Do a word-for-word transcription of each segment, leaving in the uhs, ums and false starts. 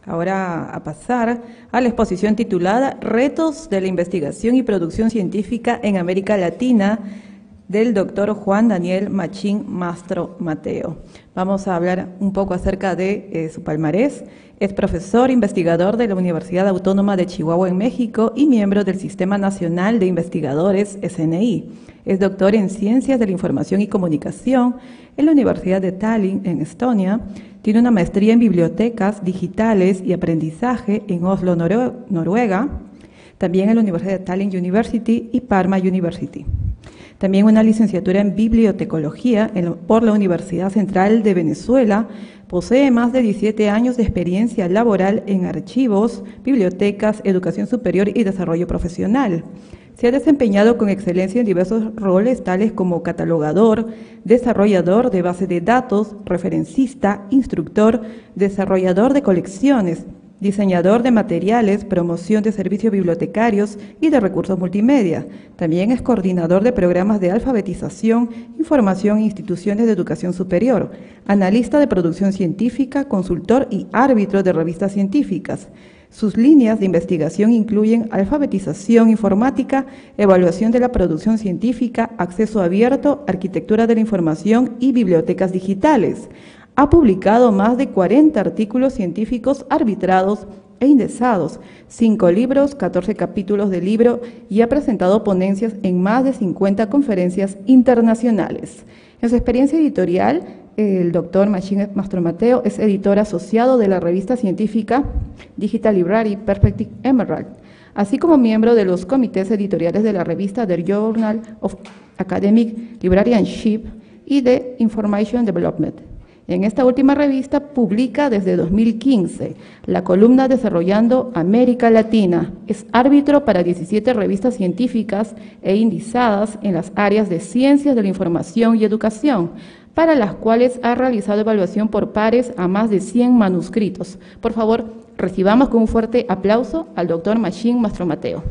ahora a pasar a la exposición titulada Retos de la investigación y producción científica en América Latina, del doctor Juan Daniel Machín Mastro Mateo. Vamos a hablar un poco acerca de eh, su palmarés. Es profesor investigador de la Universidad Autónoma de Chihuahua en México y miembro del Sistema Nacional de Investigadores, S N I. Es doctor en Ciencias de la Información y Comunicación en la Universidad de Tallinn, en Estonia. Tiene una maestría en Bibliotecas Digitales y Aprendizaje en Oslo, Norue- Noruega. También en la Universidad de Tallinn University y Parma University. También una licenciatura en Bibliotecología en, por la Universidad Central de Venezuela. Posee más de diecisiete años de experiencia laboral en archivos, bibliotecas, educación superior y desarrollo profesional. Se ha desempeñado con excelencia en diversos roles tales como catalogador, desarrollador de base de datos, referencista, instructor, desarrollador de colecciones, diseñador de materiales, promoción de servicios bibliotecarios y de recursos multimedia. También es coordinador de programas de alfabetización, información e instituciones de educación superior, analista de producción científica, consultor y árbitro de revistas científicas. Sus líneas de investigación incluyen alfabetización informática, evaluación de la producción científica, acceso abierto, arquitectura de la información y bibliotecas digitales. Ha publicado más de cuarenta artículos científicos arbitrados e indexados, cinco libros, catorce capítulos de libro y ha presentado ponencias en más de cincuenta conferencias internacionales. En su experiencia editorial, el doctor Machín Mastro Mateo es editor asociado de la revista científica Digital Library Perspective Emerald, así como miembro de los comités editoriales de la revista The Journal of Academic Librarianship y de Information Development. En esta última revista publica desde dos mil quince la columna Desarrollando América Latina. Es árbitro para diecisiete revistas científicas e indizadas en las áreas de ciencias de la información y educación, para las cuales ha realizado evaluación por pares a más de cien manuscritos. Por favor, recibamos con un fuerte aplauso al doctor Machín Mastro Mateo.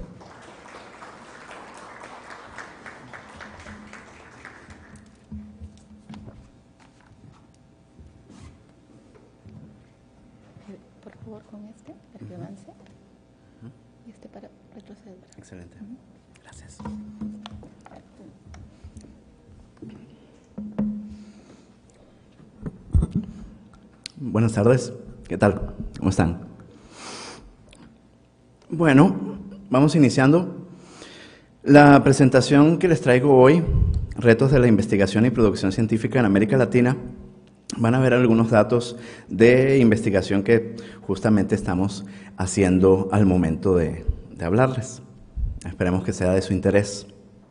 Por favor, con este, para que avance. Y este para retroceder. Excelente. Gracias. Buenas tardes. ¿Qué tal? ¿Cómo están? Bueno, vamos iniciando. La presentación que les traigo hoy, Retos de la Investigación y Producción Científica en América Latina, van a ver algunos datos de investigación que justamente estamos haciendo al momento de, de hablarles. Esperemos que sea de su interés.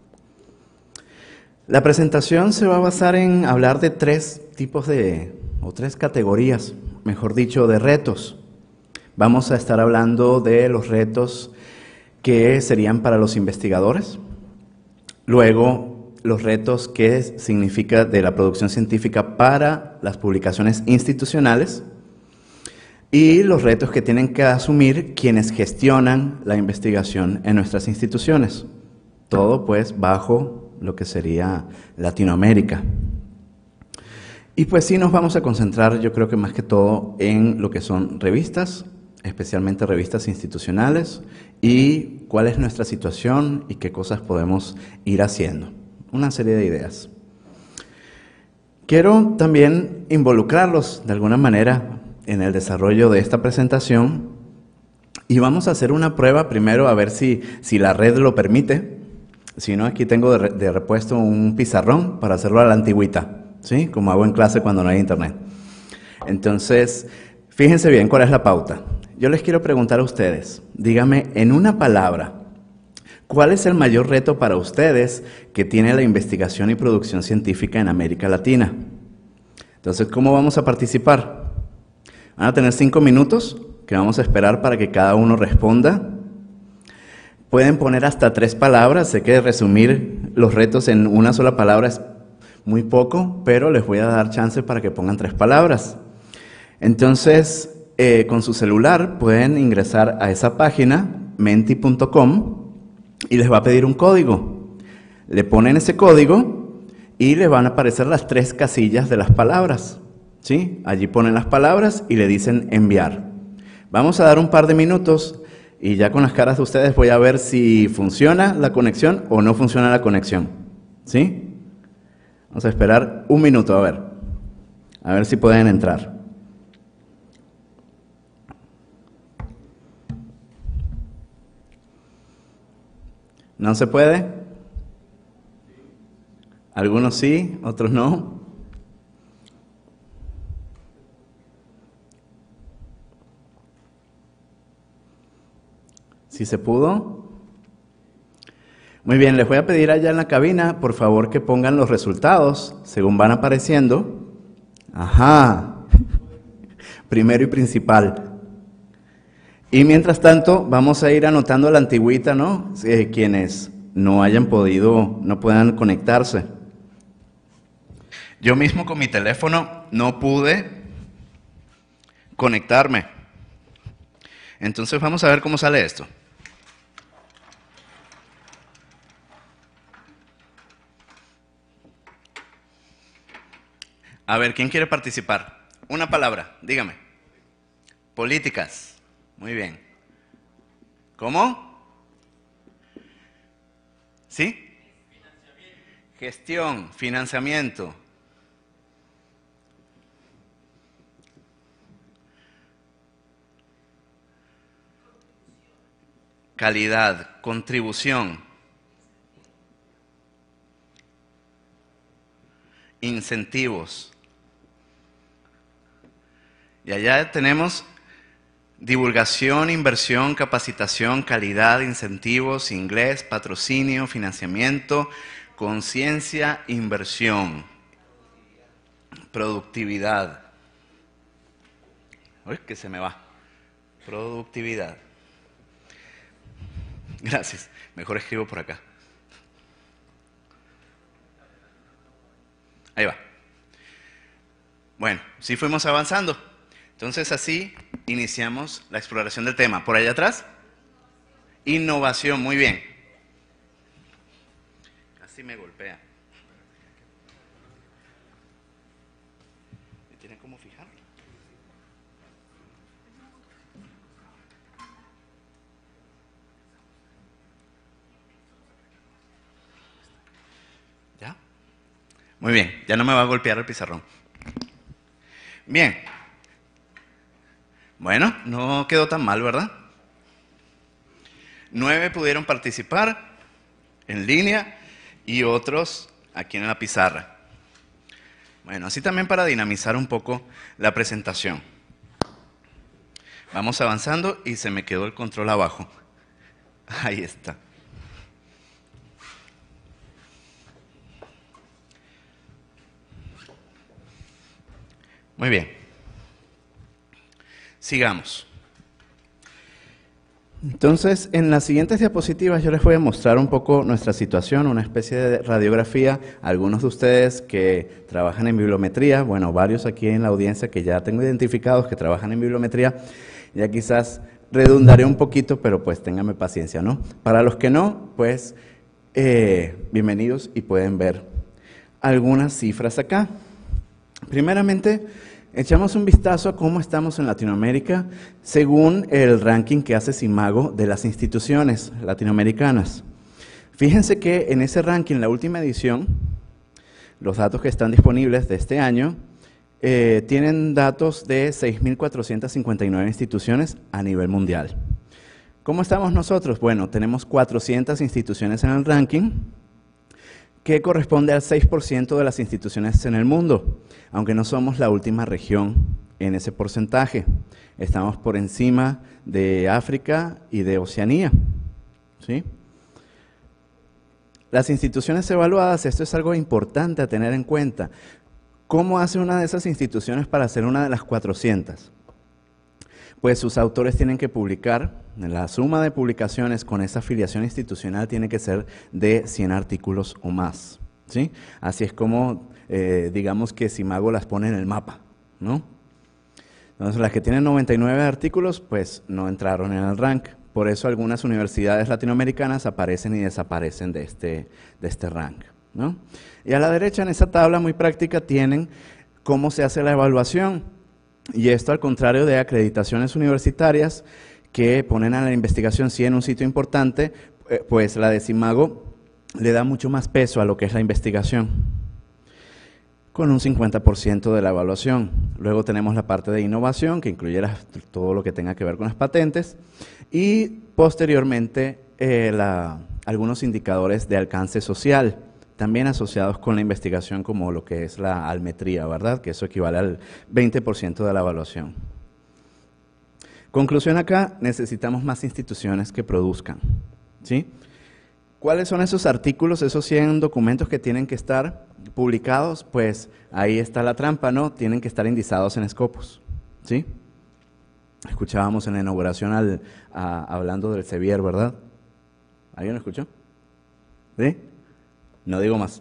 La presentación se va a basar en hablar de tres tipos de, o tres categorías, mejor dicho, de retos. Vamos a estar hablando de los retos que serían para los investigadores, luego los retos que significa de la producción científica para las publicaciones institucionales y los retos que tienen que asumir quienes gestionan la investigación en nuestras instituciones. Todo pues bajo lo que sería Latinoamérica. Y pues sí nos vamos a concentrar, yo creo que más que todo, en lo que son revistas, especialmente revistas institucionales, y cuál es nuestra situación y qué cosas podemos ir haciendo. Una serie de ideas. Quiero también involucrarlos de alguna manera en el desarrollo de esta presentación y vamos a hacer una prueba primero a ver si, si la red lo permite. Si no, aquí tengo de, de repuesto un pizarrón para hacerlo a la antigüita, ¿sí? Como hago en clase cuando no hay internet. Entonces, fíjense bien cuál es la pauta. Yo les quiero preguntar a ustedes, díganme en una palabra, ¿cuál es el mayor reto para ustedes que tiene la investigación y producción científica en América Latina? Entonces, ¿cómo vamos a participar? Van a tener cinco minutos que vamos a esperar para que cada uno responda. Pueden poner hasta tres palabras. Sé que resumir los retos en una sola palabra es muy poco, pero les voy a dar chance para que pongan tres palabras. Entonces, eh, con su celular pueden ingresar a esa página, menti punto com, y les va a pedir un código. Le ponen ese código y les van a aparecer las tres casillas de las palabras, ¿sí? Allí ponen las palabras y le dicen enviar. Vamos a dar un par de minutos y ya con las caras de ustedes voy a ver si funciona la conexión o no funciona la conexión. ¿Sí? Vamos a esperar un minuto, a ver. A ver si pueden entrar. ¿No se puede? Algunos sí, otros no. ¿Sí se pudo? Muy bien, les voy a pedir allá en la cabina, por favor, que pongan los resultados según van apareciendo. Ajá. Primero y principal. Y mientras tanto, vamos a ir anotando la antigüita, ¿no? Eh, quienes no hayan podido, no puedan conectarse. Yo mismo con mi teléfono no pude conectarme. Entonces vamos a ver cómo sale esto. A ver, ¿quién quiere participar? Una palabra, dígame. Políticas. Muy bien. ¿Cómo? ¿Sí? Financiamiento. Gestión, financiamiento. Calidad, contribución. Incentivos. Y allá tenemos divulgación, inversión, capacitación, calidad, incentivos, inglés, patrocinio, financiamiento, conciencia, inversión, productividad. Uy, que se me va. Productividad. Gracias. Mejor escribo por acá. Ahí va. Bueno, sí fuimos avanzando. Entonces así iniciamos la exploración del tema. ¿Por allá atrás? Innovación, muy bien. Casi me golpea. ¿Me tiene cómo fijar? ¿Ya? Muy bien, ya no me va a golpear el pizarrón. Bien. Bueno, no quedó tan mal, ¿verdad? Nueve pudieron participar en línea y otros aquí en la pizarra. Bueno, así también para dinamizar un poco la presentación. Vamos avanzando y se me quedó el control abajo. Ahí está. Muy bien. Sigamos. Entonces, en las siguientes diapositivas yo les voy a mostrar un poco nuestra situación, una especie de radiografía. Algunos de ustedes que trabajan en bibliometría, bueno, varios aquí en la audiencia que ya tengo identificados que trabajan en bibliometría, ya quizás redundaré un poquito, pero pues ténganme paciencia, ¿no? Para los que no, pues eh, bienvenidos y pueden ver algunas cifras acá. Primeramente, echamos un vistazo a cómo estamos en Latinoamérica según el ranking que hace Simago de las instituciones latinoamericanas. Fíjense que en ese ranking, la última edición, los datos que están disponibles de este año, eh, tienen datos de seis mil cuatrocientas cincuenta y nueve instituciones a nivel mundial. ¿Cómo estamos nosotros? Bueno, tenemos cuatrocientas instituciones en el ranking, que corresponde al seis por ciento de las instituciones en el mundo, aunque no somos la última región en ese porcentaje. Estamos por encima de África y de Oceanía, ¿sí? Las instituciones evaluadas, esto es algo importante a tener en cuenta. ¿Cómo hace una de esas instituciones para ser una de las cuatrocientas? Pues sus autores tienen que publicar, la suma de publicaciones con esa afiliación institucional tiene que ser de cien artículos o más, ¿sí? Así es como, eh, digamos que Simago las pone en el mapa, ¿no? Entonces, las que tienen noventa y nueve artículos, pues no entraron en el rank. Por eso algunas universidades latinoamericanas aparecen y desaparecen de este, de este rank, ¿no? Y a la derecha en esa tabla muy práctica tienen cómo se hace la evaluación. Y esto al contrario de acreditaciones universitarias que ponen a la investigación sí en un sitio importante, pues la de Simago le da mucho más peso a lo que es la investigación, con un cincuenta por ciento de la evaluación. Luego tenemos la parte de innovación, que incluye las, todo lo que tenga que ver con las patentes, y posteriormente eh, la, algunos indicadores de alcance social, también asociados con la investigación, como lo que es la almetría, ¿verdad? Que eso equivale al veinte por ciento de la evaluación. Conclusión acá, necesitamos más instituciones que produzcan, ¿sí? ¿Cuáles son esos artículos, esos cien documentos que tienen que estar publicados? Pues ahí está la trampa, ¿no? Tienen que estar indizados en Scopus, ¿sí? Escuchábamos en la inauguración al, a, hablando del Sevier, ¿verdad? ¿Alguien lo escuchó? ¿Sí? No digo más.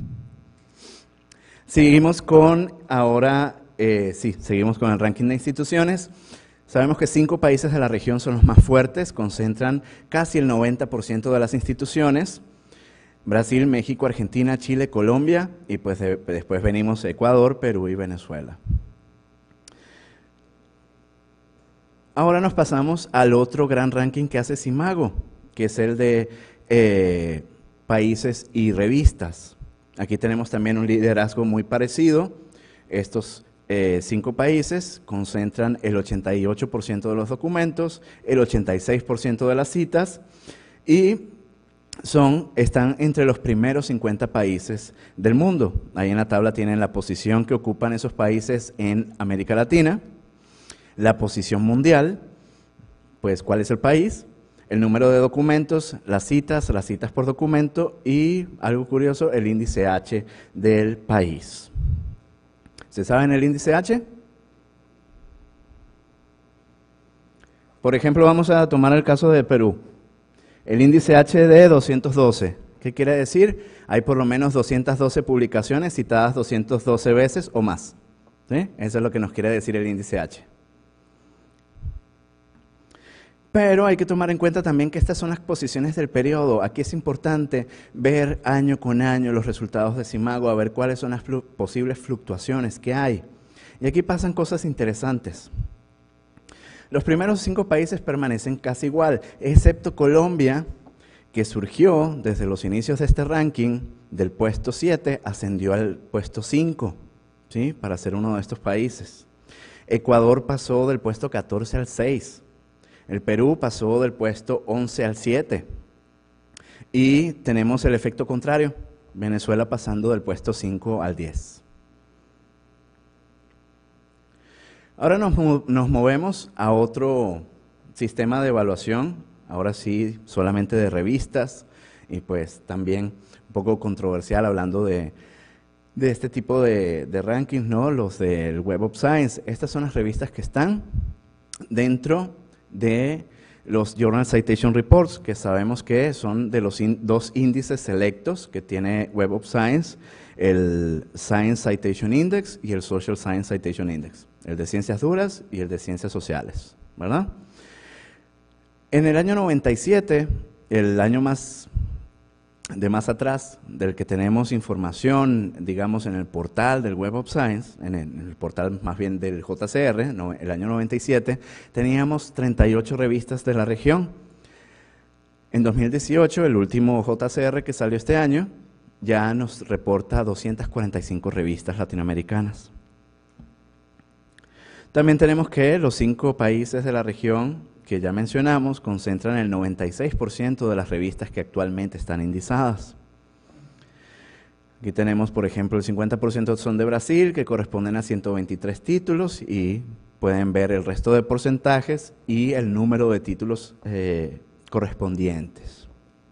Seguimos con, ahora, eh, sí, seguimos con el ranking de instituciones. Sabemos que cinco países de la región son los más fuertes, concentran casi el noventa por ciento de las instituciones. Brasil, México, Argentina, Chile, Colombia, y pues de, después venimos Ecuador, Perú y Venezuela. Ahora nos pasamos al otro gran ranking que hace Simago, que es el de eh, países y revistas. Aquí tenemos también un liderazgo muy parecido. Estos eh, cinco países concentran el ochenta y ocho por ciento de los documentos, el ochenta y seis por ciento de las citas, y son, están entre los primeros cincuenta países del mundo. Ahí en la tabla tienen la posición que ocupan esos países en América Latina, la posición mundial, pues cuál es el país, el número de documentos, las citas, las citas por documento y, algo curioso, el índice H del país. ¿Se saben el índice H? Por ejemplo, vamos a tomar el caso de Perú. El índice H de doscientos doce. ¿Qué quiere decir? Hay por lo menos doscientas doce publicaciones citadas doscientas doce veces o más, ¿sí? Eso es lo que nos quiere decir el índice H. Pero hay que tomar en cuenta también que estas son las posiciones del periodo. Aquí es importante ver año con año los resultados de Simago, a ver cuáles son las flu- posibles fluctuaciones que hay. Y aquí pasan cosas interesantes. Los primeros cinco países permanecen casi igual, excepto Colombia, que surgió desde los inicios de este ranking, del puesto siete, ascendió al puesto cinco, ¿sí? Para ser uno de estos países. Ecuador pasó del puesto catorce al seis. El Perú pasó del puesto once al siete. Y tenemos el efecto contrario, Venezuela pasando del puesto cinco al diez. Ahora nos, nos movemos a otro sistema de evaluación, ahora sí solamente de revistas, y pues también un poco controversial hablando de, de este tipo de, de rankings, ¿no? Los del Web of Science. Estas son las revistas que están dentro de los Journal Citation Reports, que sabemos que son de los in, dos índices selectos que tiene Web of Science, el Science Citation Index y el Social Science Citation Index, el de ciencias duras y el de ciencias sociales, ¿verdad? En el año noventa y siete, el año más de más atrás, del que tenemos información, digamos, en el portal del Web of Science, en el, en el portal más bien del J C R, no, el año noventa y siete, teníamos treinta y ocho revistas de la región. En dos mil dieciocho, el último J C R que salió este año, ya nos reporta doscientas cuarenta y cinco revistas latinoamericanas. También tenemos que los cinco países de la región que ya mencionamos concentran el noventa y seis por ciento de las revistas que actualmente están indizadas. Aquí tenemos, por ejemplo, el cincuenta por ciento son de Brasil, que corresponden a ciento veintitrés títulos, y pueden ver el resto de porcentajes y el número de títulos eh, correspondientes.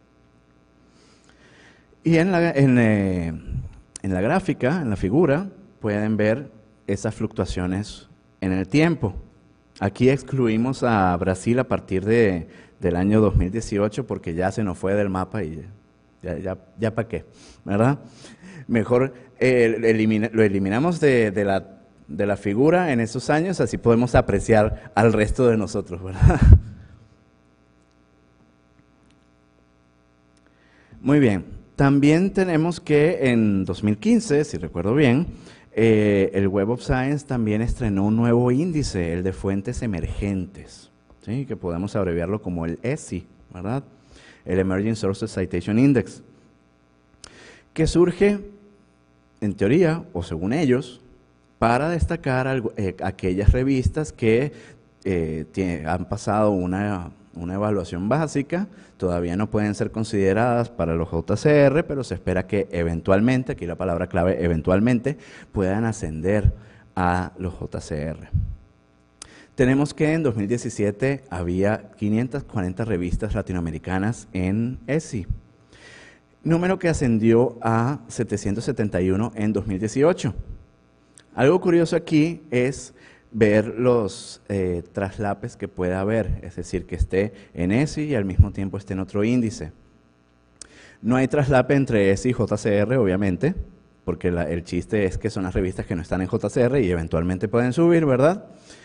Y en la, en, eh, en la gráfica, en la figura, pueden ver esas fluctuaciones en el tiempo. Aquí excluimos a Brasil a partir de, del año dos mil dieciocho porque ya se nos fue del mapa y ya, ya, ya para qué, ¿verdad? Mejor eh, elimina, lo eliminamos de, de, la, de la figura en esos años, así podemos apreciar al resto de nosotros, ¿verdad? Muy bien, también tenemos que en dos mil quince, si recuerdo bien, eh, el Web of Science también estrenó un nuevo índice, el de fuentes emergentes, ¿sí? Que podemos abreviarlo como el E S I, ¿verdad? El Emerging Sources Citation Index, que surge, en teoría, o según ellos, para destacar algo, eh, aquellas revistas que eh, tiene, han pasado una, una evaluación básica, todavía no pueden ser consideradas para los J C R, pero se espera que eventualmente, aquí la palabra clave, eventualmente, puedan ascender a los J C R. Tenemos que en dos mil diecisiete había quinientas cuarenta revistas latinoamericanas en E S I, número que ascendió a setecientos setenta y uno en dos mil dieciocho. Algo curioso aquí es ver los eh, traslapes que pueda haber, es decir, que esté en E S I y al mismo tiempo esté en otro índice. No hay traslape entre E S I y J C R, obviamente, porque la, el chiste es que son las revistas que no están en J C R y eventualmente pueden subir, ¿verdad?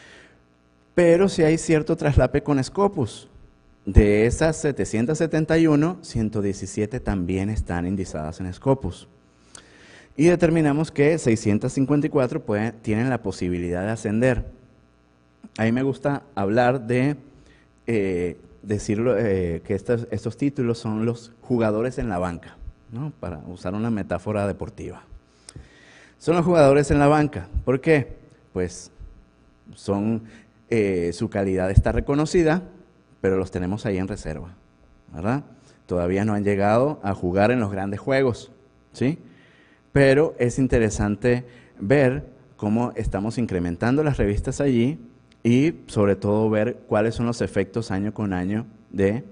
Pero sí hay cierto traslape con Scopus. De esas setecientos setenta y uno, ciento diecisiete también están indizadas en Scopus. Y determinamos que seiscientos cincuenta y cuatro pueden, tienen la posibilidad de ascender. A mí me gusta hablar de, eh, decirlo, eh, que estos, estos títulos son los jugadores en la banca, ¿no? Para usar una metáfora deportiva. Son los jugadores en la banca. ¿Por qué? Pues son, eh, su calidad está reconocida, pero los tenemos ahí en reserva, ¿verdad? Todavía no han llegado a jugar en los grandes juegos, ¿sí? Pero es interesante ver cómo estamos incrementando las revistas allí y sobre todo ver cuáles son los efectos año con año de,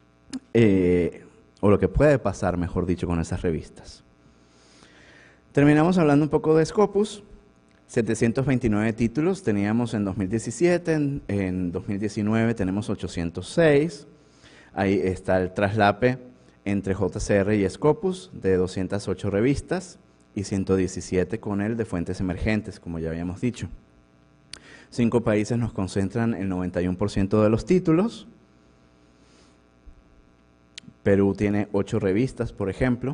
eh, o lo que puede pasar, mejor dicho, con esas revistas. Terminamos hablando un poco de Scopus. setecientos veintinueve títulos teníamos en dos mil diecisiete, en, en dos mil diecinueve tenemos ochocientos seis. Ahí está el traslape entre J C R y Scopus de doscientas ocho revistas. Y ciento diecisiete con el de fuentes emergentes, como ya habíamos dicho. Cinco países nos concentran el noventa y uno por ciento de los títulos. Perú tiene ocho revistas, por ejemplo.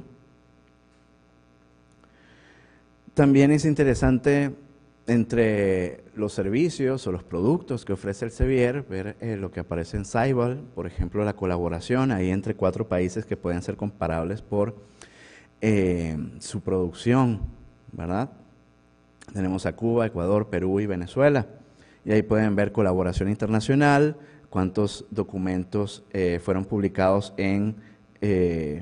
También es interesante entre los servicios o los productos que ofrece el Sevier, ver eh, lo que aparece en Saibal, por ejemplo, la colaboración ahí entre cuatro países que pueden ser comparables por Eh, su producción, ¿verdad? Tenemos a Cuba, Ecuador, Perú y Venezuela. Y ahí pueden ver colaboración internacional, cuántos documentos eh, fueron publicados en, eh,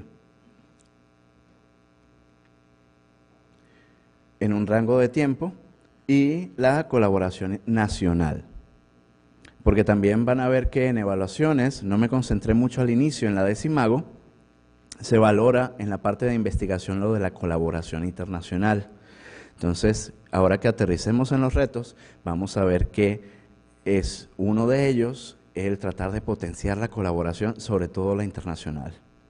en un rango de tiempo y la colaboración nacional. Porque también van a ver que en evaluaciones, no me concentré mucho al inicio en la de Simago, se valora en la parte de investigación lo de la colaboración internacional. Entonces, ahora que aterricemos en los retos, vamos a ver que es uno de ellos el tratar de potenciar la colaboración, sobre todo la internacional.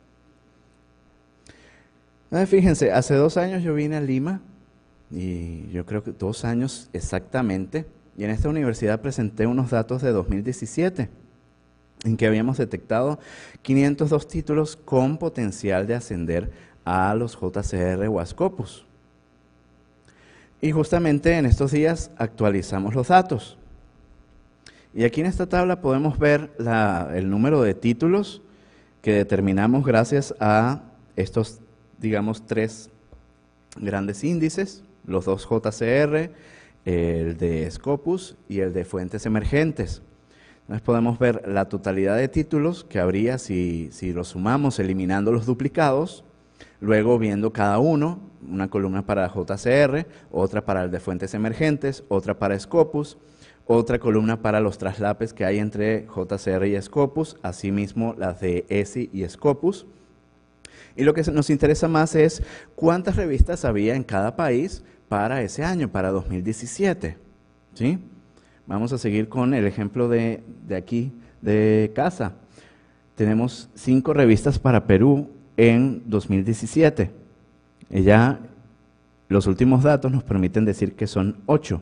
Fíjense, hace dos años yo vine a Lima, y yo creo que dos años exactamente, y en esta universidad presenté unos datos de dos mil diecisiete, en que habíamos detectado quinientos dos títulos con potencial de ascender a los J C R o a Scopus. Y justamente en estos días actualizamos los datos. Y aquí en esta tabla podemos ver la, el número de títulos que determinamos gracias a estos, digamos, tres grandes índices, los dos J C R, el de Scopus y el de fuentes emergentes. Entonces podemos ver la totalidad de títulos que habría si, si los sumamos eliminando los duplicados, luego viendo cada uno, una columna para J C R, otra para el de fuentes emergentes, otra para Scopus, otra columna para los traslapes que hay entre J C R y Scopus, asimismo las de E S I y Scopus. Y lo que nos interesa más es cuántas revistas había en cada país para ese año, para dos mil diecisiete, ¿sí? Vamos a seguir con el ejemplo de, de aquí, de casa. Tenemos cinco revistas para Perú en dos mil diecisiete. Y ya los últimos datos nos permiten decir que son ocho.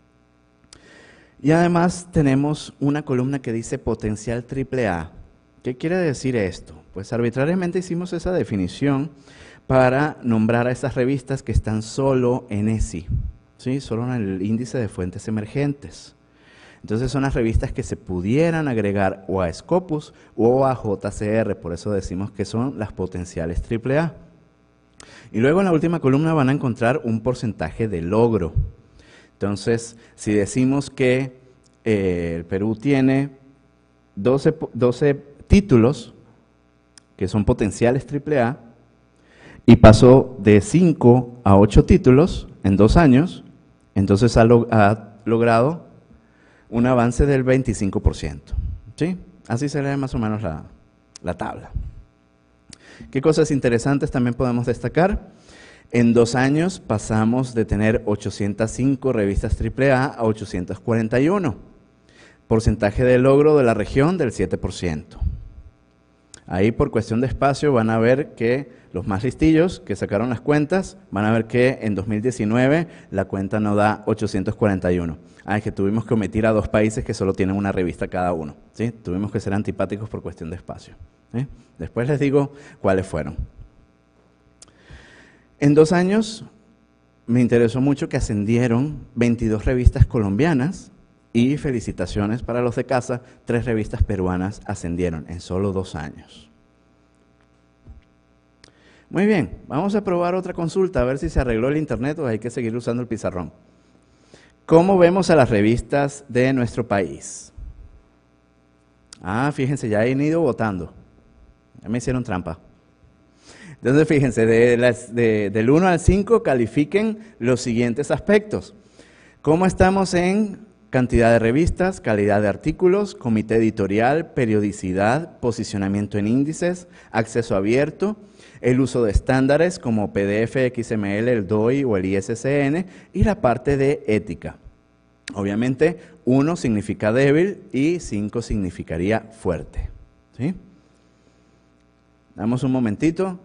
Y además tenemos una columna que dice potencial triple A. ¿Qué quiere decir esto? Pues arbitrariamente hicimos esa definición para nombrar a esas revistas que están solo en E S I, ¿sí? Solo en el índice de fuentes emergentes. Entonces son las revistas que se pudieran agregar o a Scopus o a J C R, por eso decimos que son las potenciales triple A. Y luego en la última columna van a encontrar un porcentaje de logro. Entonces, si decimos que eh, el Perú tiene doce, doce títulos que son potenciales triple A y pasó de cinco a ocho títulos en dos años, entonces ha, log ha logrado un avance del veinticinco por ciento. ¿Sí? Así se lee más o menos la, la tabla. ¿Qué cosas interesantes también podemos destacar? En dos años pasamos de tener ochocientas cinco revistas triple A a ochocientas cuarenta y uno. Porcentaje de logro de la región del siete por ciento. Ahí por cuestión de espacio van a ver que los más listillos que sacaron las cuentas, van a ver que en dos mil diecinueve la cuenta no da ochocientos cuarenta y uno. Ah, es que tuvimos que omitir a dos países que solo tienen una revista cada uno. ¿Sí? Tuvimos que ser antipáticos por cuestión de espacio. ¿Sí? Después les digo cuáles fueron. En dos años me interesó mucho que ascendieron veintidós revistas colombianas y felicitaciones para los de casa, tres revistas peruanas ascendieron en solo dos años. Muy bien, vamos a probar otra consulta, a ver si se arregló el internet o hay que seguir usando el pizarrón. ¿Cómo vemos a las revistas de nuestro país? Ah, fíjense, ya han ido votando. Ya me hicieron trampa. Entonces, fíjense, de las, de, del uno al cinco califiquen los siguientes aspectos. ¿Cómo estamos en cantidad de revistas, calidad de artículos, comité editorial, periodicidad, posicionamiento en índices, acceso abierto, el uso de estándares como P D F, X M L, el D O I o el I S S N y la parte de ética? Obviamente, uno significa débil y cinco significaría fuerte. ¿Sí? Damos un momentito.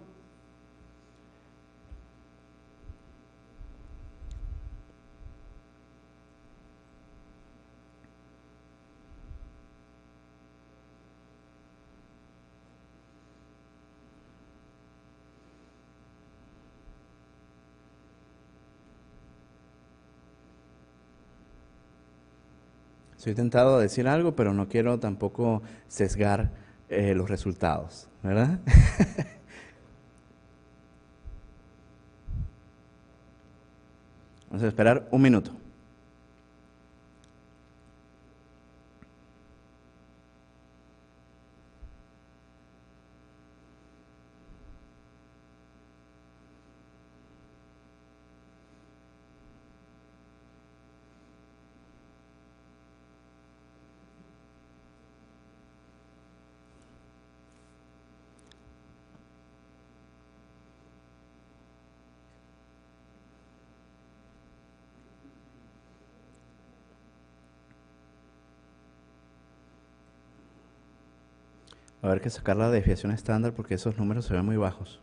Estoy tentado a decir algo, pero no quiero tampoco sesgar eh, los resultados, ¿verdad? Vamos a esperar un minuto. Va a haber que sacar la desviación estándar porque esos números se ven muy bajos.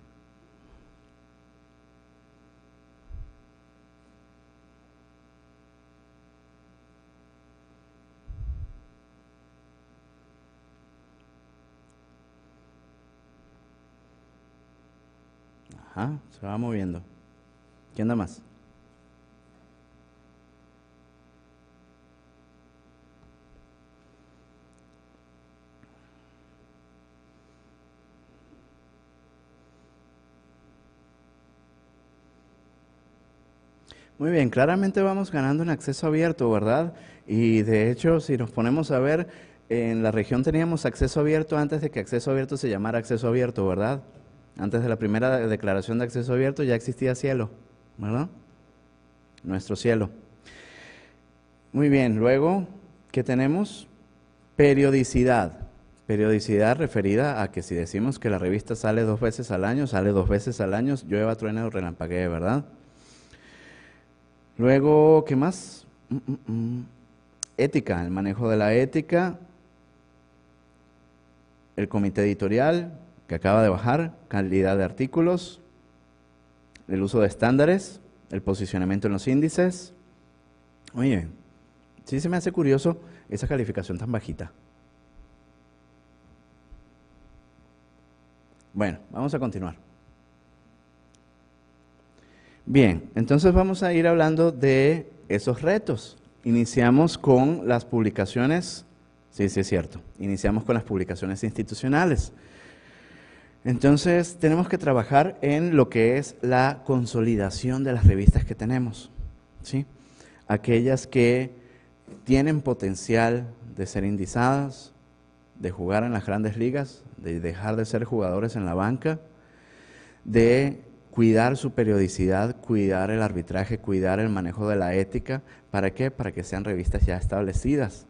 Ajá, se va moviendo. ¿Quién da más? Muy bien, claramente vamos ganando en acceso abierto, ¿verdad? Y de hecho, si nos ponemos a ver, en la región teníamos acceso abierto antes de que acceso abierto se llamara acceso abierto, ¿verdad? Antes de la primera declaración de acceso abierto ya existía cielo, ¿verdad? Nuestro cielo. Muy bien, luego, ¿qué tenemos? Periodicidad. Periodicidad referida a que si decimos que la revista sale dos veces al año, sale dos veces al año, llueva, truene o relampaguee, ¿verdad? Luego, ¿qué más? Mm, mm, mm. Ética, el manejo de la ética, el comité editorial que acaba de bajar, calidad de artículos, el uso de estándares, el posicionamiento en los índices. Oye, sí se me hace curioso esa calificación tan bajita. Bueno, vamos a continuar. Bien, entonces vamos a ir hablando de esos retos. Iniciamos con las publicaciones, sí, sí es cierto, iniciamos con las publicaciones institucionales. Entonces tenemos que trabajar en lo que es la consolidación de las revistas que tenemos, ¿sí? Aquellas que tienen potencial de ser indizadas, de jugar en las grandes ligas, de dejar de ser jugadores en la banca, de cuidar su periodicidad, cuidar el arbitraje, cuidar el manejo de la ética. ¿Para qué? Para que sean revistas ya establecidas.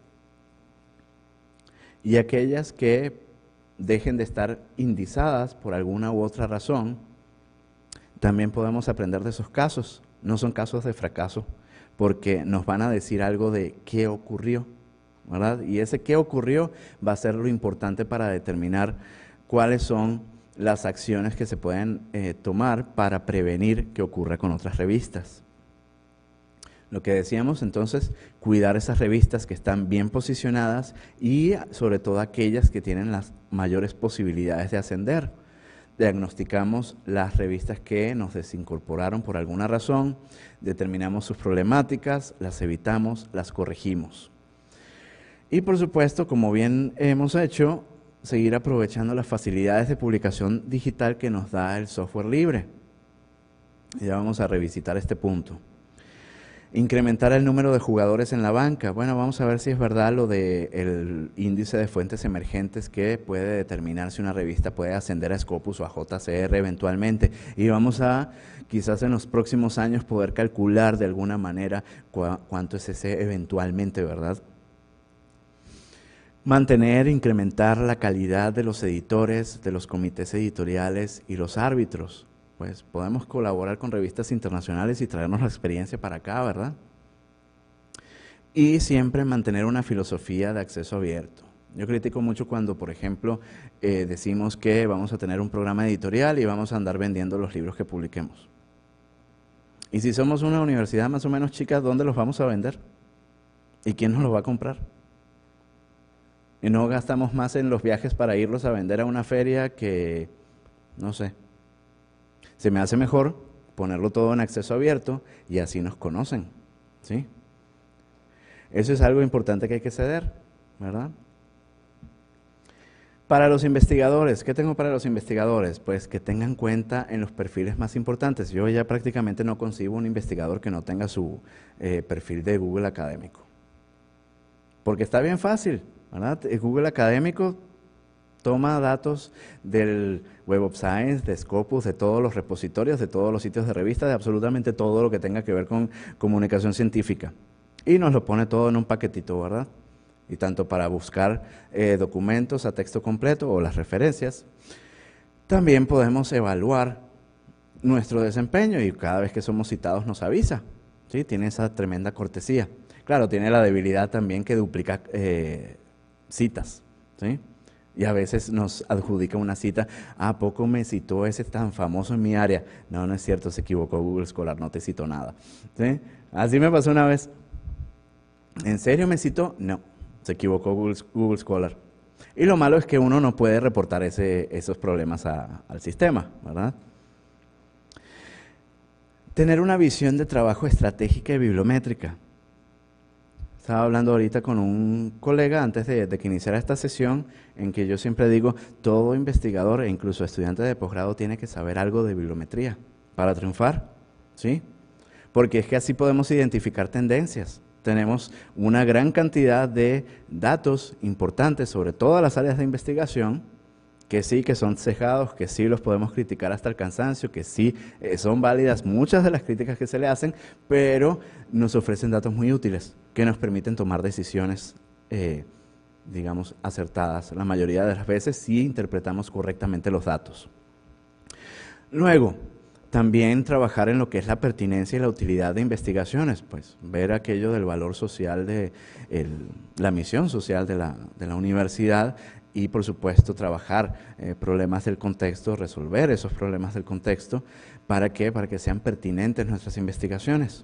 Y aquellas que dejen de estar indizadas por alguna u otra razón, también podemos aprender de esos casos. No son casos de fracaso, porque nos van a decir algo de qué ocurrió, ¿verdad? Y ese qué ocurrió va a ser lo importante para determinar cuáles son las acciones que se pueden eh, tomar para prevenir que ocurra con otras revistas. Lo que decíamos entonces, cuidar esas revistas que están bien posicionadas y sobre todo aquellas que tienen las mayores posibilidades de ascender. Diagnosticamos las revistas que nos desincorporaron por alguna razón, determinamos sus problemáticas, las evitamos, las corregimos. Y por supuesto, como bien hemos hecho, seguir aprovechando las facilidades de publicación digital que nos da el software libre. Ya vamos a revisitar este punto. Incrementar el número de jugadores en la banca. Bueno, vamos a ver si es verdad lo del índice de fuentes emergentes que puede determinar si una revista puede ascender a Scopus o a J C R eventualmente. Y vamos a, quizás en los próximos años, poder calcular de alguna manera cu cuánto es ese eventualmente, ¿verdad? Mantener, incrementar la calidad de los editores, de los comités editoriales y los árbitros. Pues podemos colaborar con revistas internacionales y traernos la experiencia para acá, ¿verdad? Y siempre mantener una filosofía de acceso abierto. Yo critico mucho cuando, por ejemplo, eh, decimos que vamos a tener un programa editorial y vamos a andar vendiendo los libros que publiquemos. Y si somos una universidad más o menos chica, ¿dónde los vamos a vender? ¿Y quién nos los va a comprar? Y no gastamos más en los viajes para irlos a vender a una feria que, no sé, se me hace mejor ponerlo todo en acceso abierto y así nos conocen, ¿sí? Eso es algo importante que hay que ceder, ¿verdad? Para los investigadores, ¿qué tengo para los investigadores? Pues que tengan cuenta en los perfiles más importantes. Yo ya prácticamente no concibo un investigador que no tenga su eh, perfil de Google Académico. Porque está bien fácil, ¿verdad? El Google Académico toma datos del Web of Science, de Scopus, de todos los repositorios, de todos los sitios de revista, de absolutamente todo lo que tenga que ver con comunicación científica. Y nos lo pone todo en un paquetito, ¿verdad? Y tanto para buscar eh, documentos a texto completo o las referencias, también podemos evaluar nuestro desempeño y cada vez que somos citados nos avisa, ¿sí? Tiene esa tremenda cortesía. Claro, tiene la debilidad también que duplica eh, citas, ¿sí? Y a veces nos adjudica una cita, ¿a poco me citó ese tan famoso en mi área? No, no es cierto, se equivocó Google Scholar, no te citó nada, ¿sí? Así me pasó una vez. ¿En serio me citó? No, se equivocó Google, Google Scholar. Y lo malo es que uno no puede reportar ese, esos problemas a, al sistema, ¿verdad? Tener una visión de trabajo estratégica y bibliométrica. Estaba hablando ahorita con un colega antes de, de que iniciara esta sesión, en que yo siempre digo, todo investigador e incluso estudiante de posgrado tiene que saber algo de bibliometría para triunfar, ¿sí? Porque es que así podemos identificar tendencias. Tenemos una gran cantidad de datos importantes sobre todas las áreas de investigación, que sí, que son cejados, que sí los podemos criticar hasta el cansancio, que sí eh, son válidas muchas de las críticas que se le hacen, pero nos ofrecen datos muy útiles que nos permiten tomar decisiones, eh, digamos, acertadas. La mayoría de las veces sí interpretamos correctamente los datos. Luego, también trabajar en lo que es la pertinencia y la utilidad de investigaciones, pues ver aquello del valor social de el, la misión social de la, de la universidad y por supuesto trabajar eh, problemas del contexto, resolver esos problemas del contexto, ¿para qué? Para que sean pertinentes nuestras investigaciones.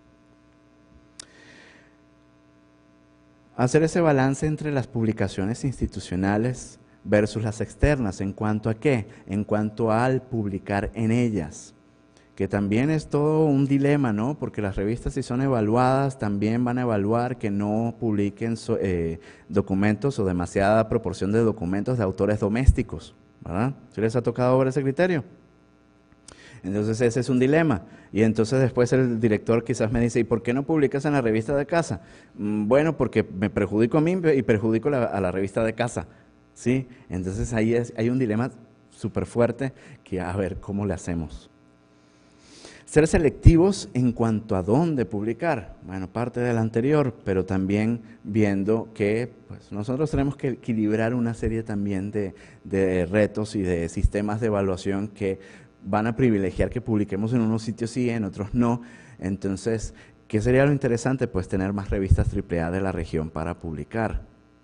Hacer ese balance entre las publicaciones institucionales versus las externas, ¿en cuanto a qué? En cuanto al publicar en ellas. que también es todo un dilema, ¿no? Porque las revistas, si son evaluadas, también van a evaluar que no publiquen so, eh, documentos o demasiada proporción de documentos de autores domésticos, ¿verdad? ¿Sí les ha tocado ver ese criterio? Entonces ese es un dilema. Y entonces después el director quizás me dice, ¿y por qué no publicas en la revista de casa? Mm, bueno, porque me perjudico a mí y perjudico la, a la revista de casa, ¿sí? Entonces ahí es, hay un dilema súper fuerte que a ver cómo le hacemos. Ser selectivos en cuanto a dónde publicar, bueno, parte del anterior, pero también viendo que pues, nosotros tenemos que equilibrar una serie también de, de retos y de sistemas de evaluación que van a privilegiar que publiquemos en unos sitios sí, en otros no. Entonces, ¿qué sería lo interesante? Pues tener más revistas triple A de la región para publicar.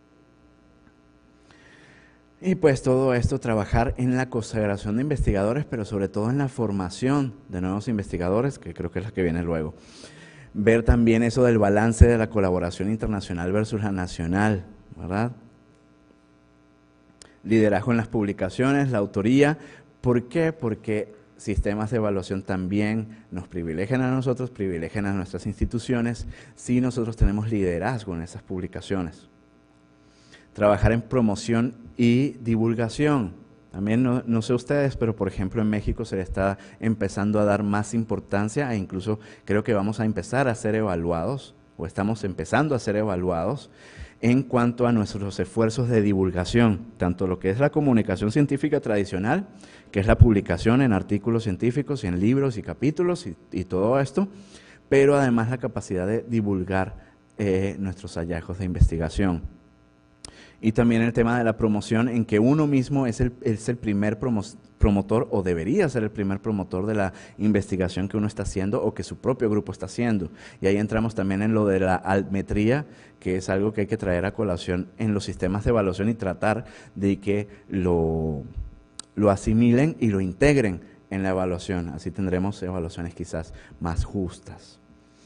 Y pues todo esto, trabajar en la consagración de investigadores, pero sobre todo en la formación de nuevos investigadores, que creo que es la que viene luego. Ver también eso del balance de la colaboración internacional versus la nacional, ¿verdad? Liderazgo en las publicaciones, la autoría. ¿Por qué? Porque sistemas de evaluación también nos privilegian a nosotros, privilegian a nuestras instituciones, si nosotros tenemos liderazgo en esas publicaciones. Trabajar en promoción y divulgación. También no, no sé ustedes, pero por ejemplo en México se le está empezando a dar más importancia e incluso creo que vamos a empezar a ser evaluados, o estamos empezando a ser evaluados en cuanto a nuestros esfuerzos de divulgación, tanto lo que es la comunicación científica tradicional, que es la publicación en artículos científicos y en libros y capítulos y, y todo esto, pero además la capacidad de divulgar eh, nuestros hallazgos de investigación. Y también el tema de la promoción, en que uno mismo es el, es el primer promo, promotor o debería ser el primer promotor de la investigación que uno está haciendo o que su propio grupo está haciendo. Y ahí entramos también en lo de la altmetría, que es algo que hay que traer a colación en los sistemas de evaluación y tratar de que lo, lo asimilen y lo integren en la evaluación. Así tendremos evaluaciones quizás más justas.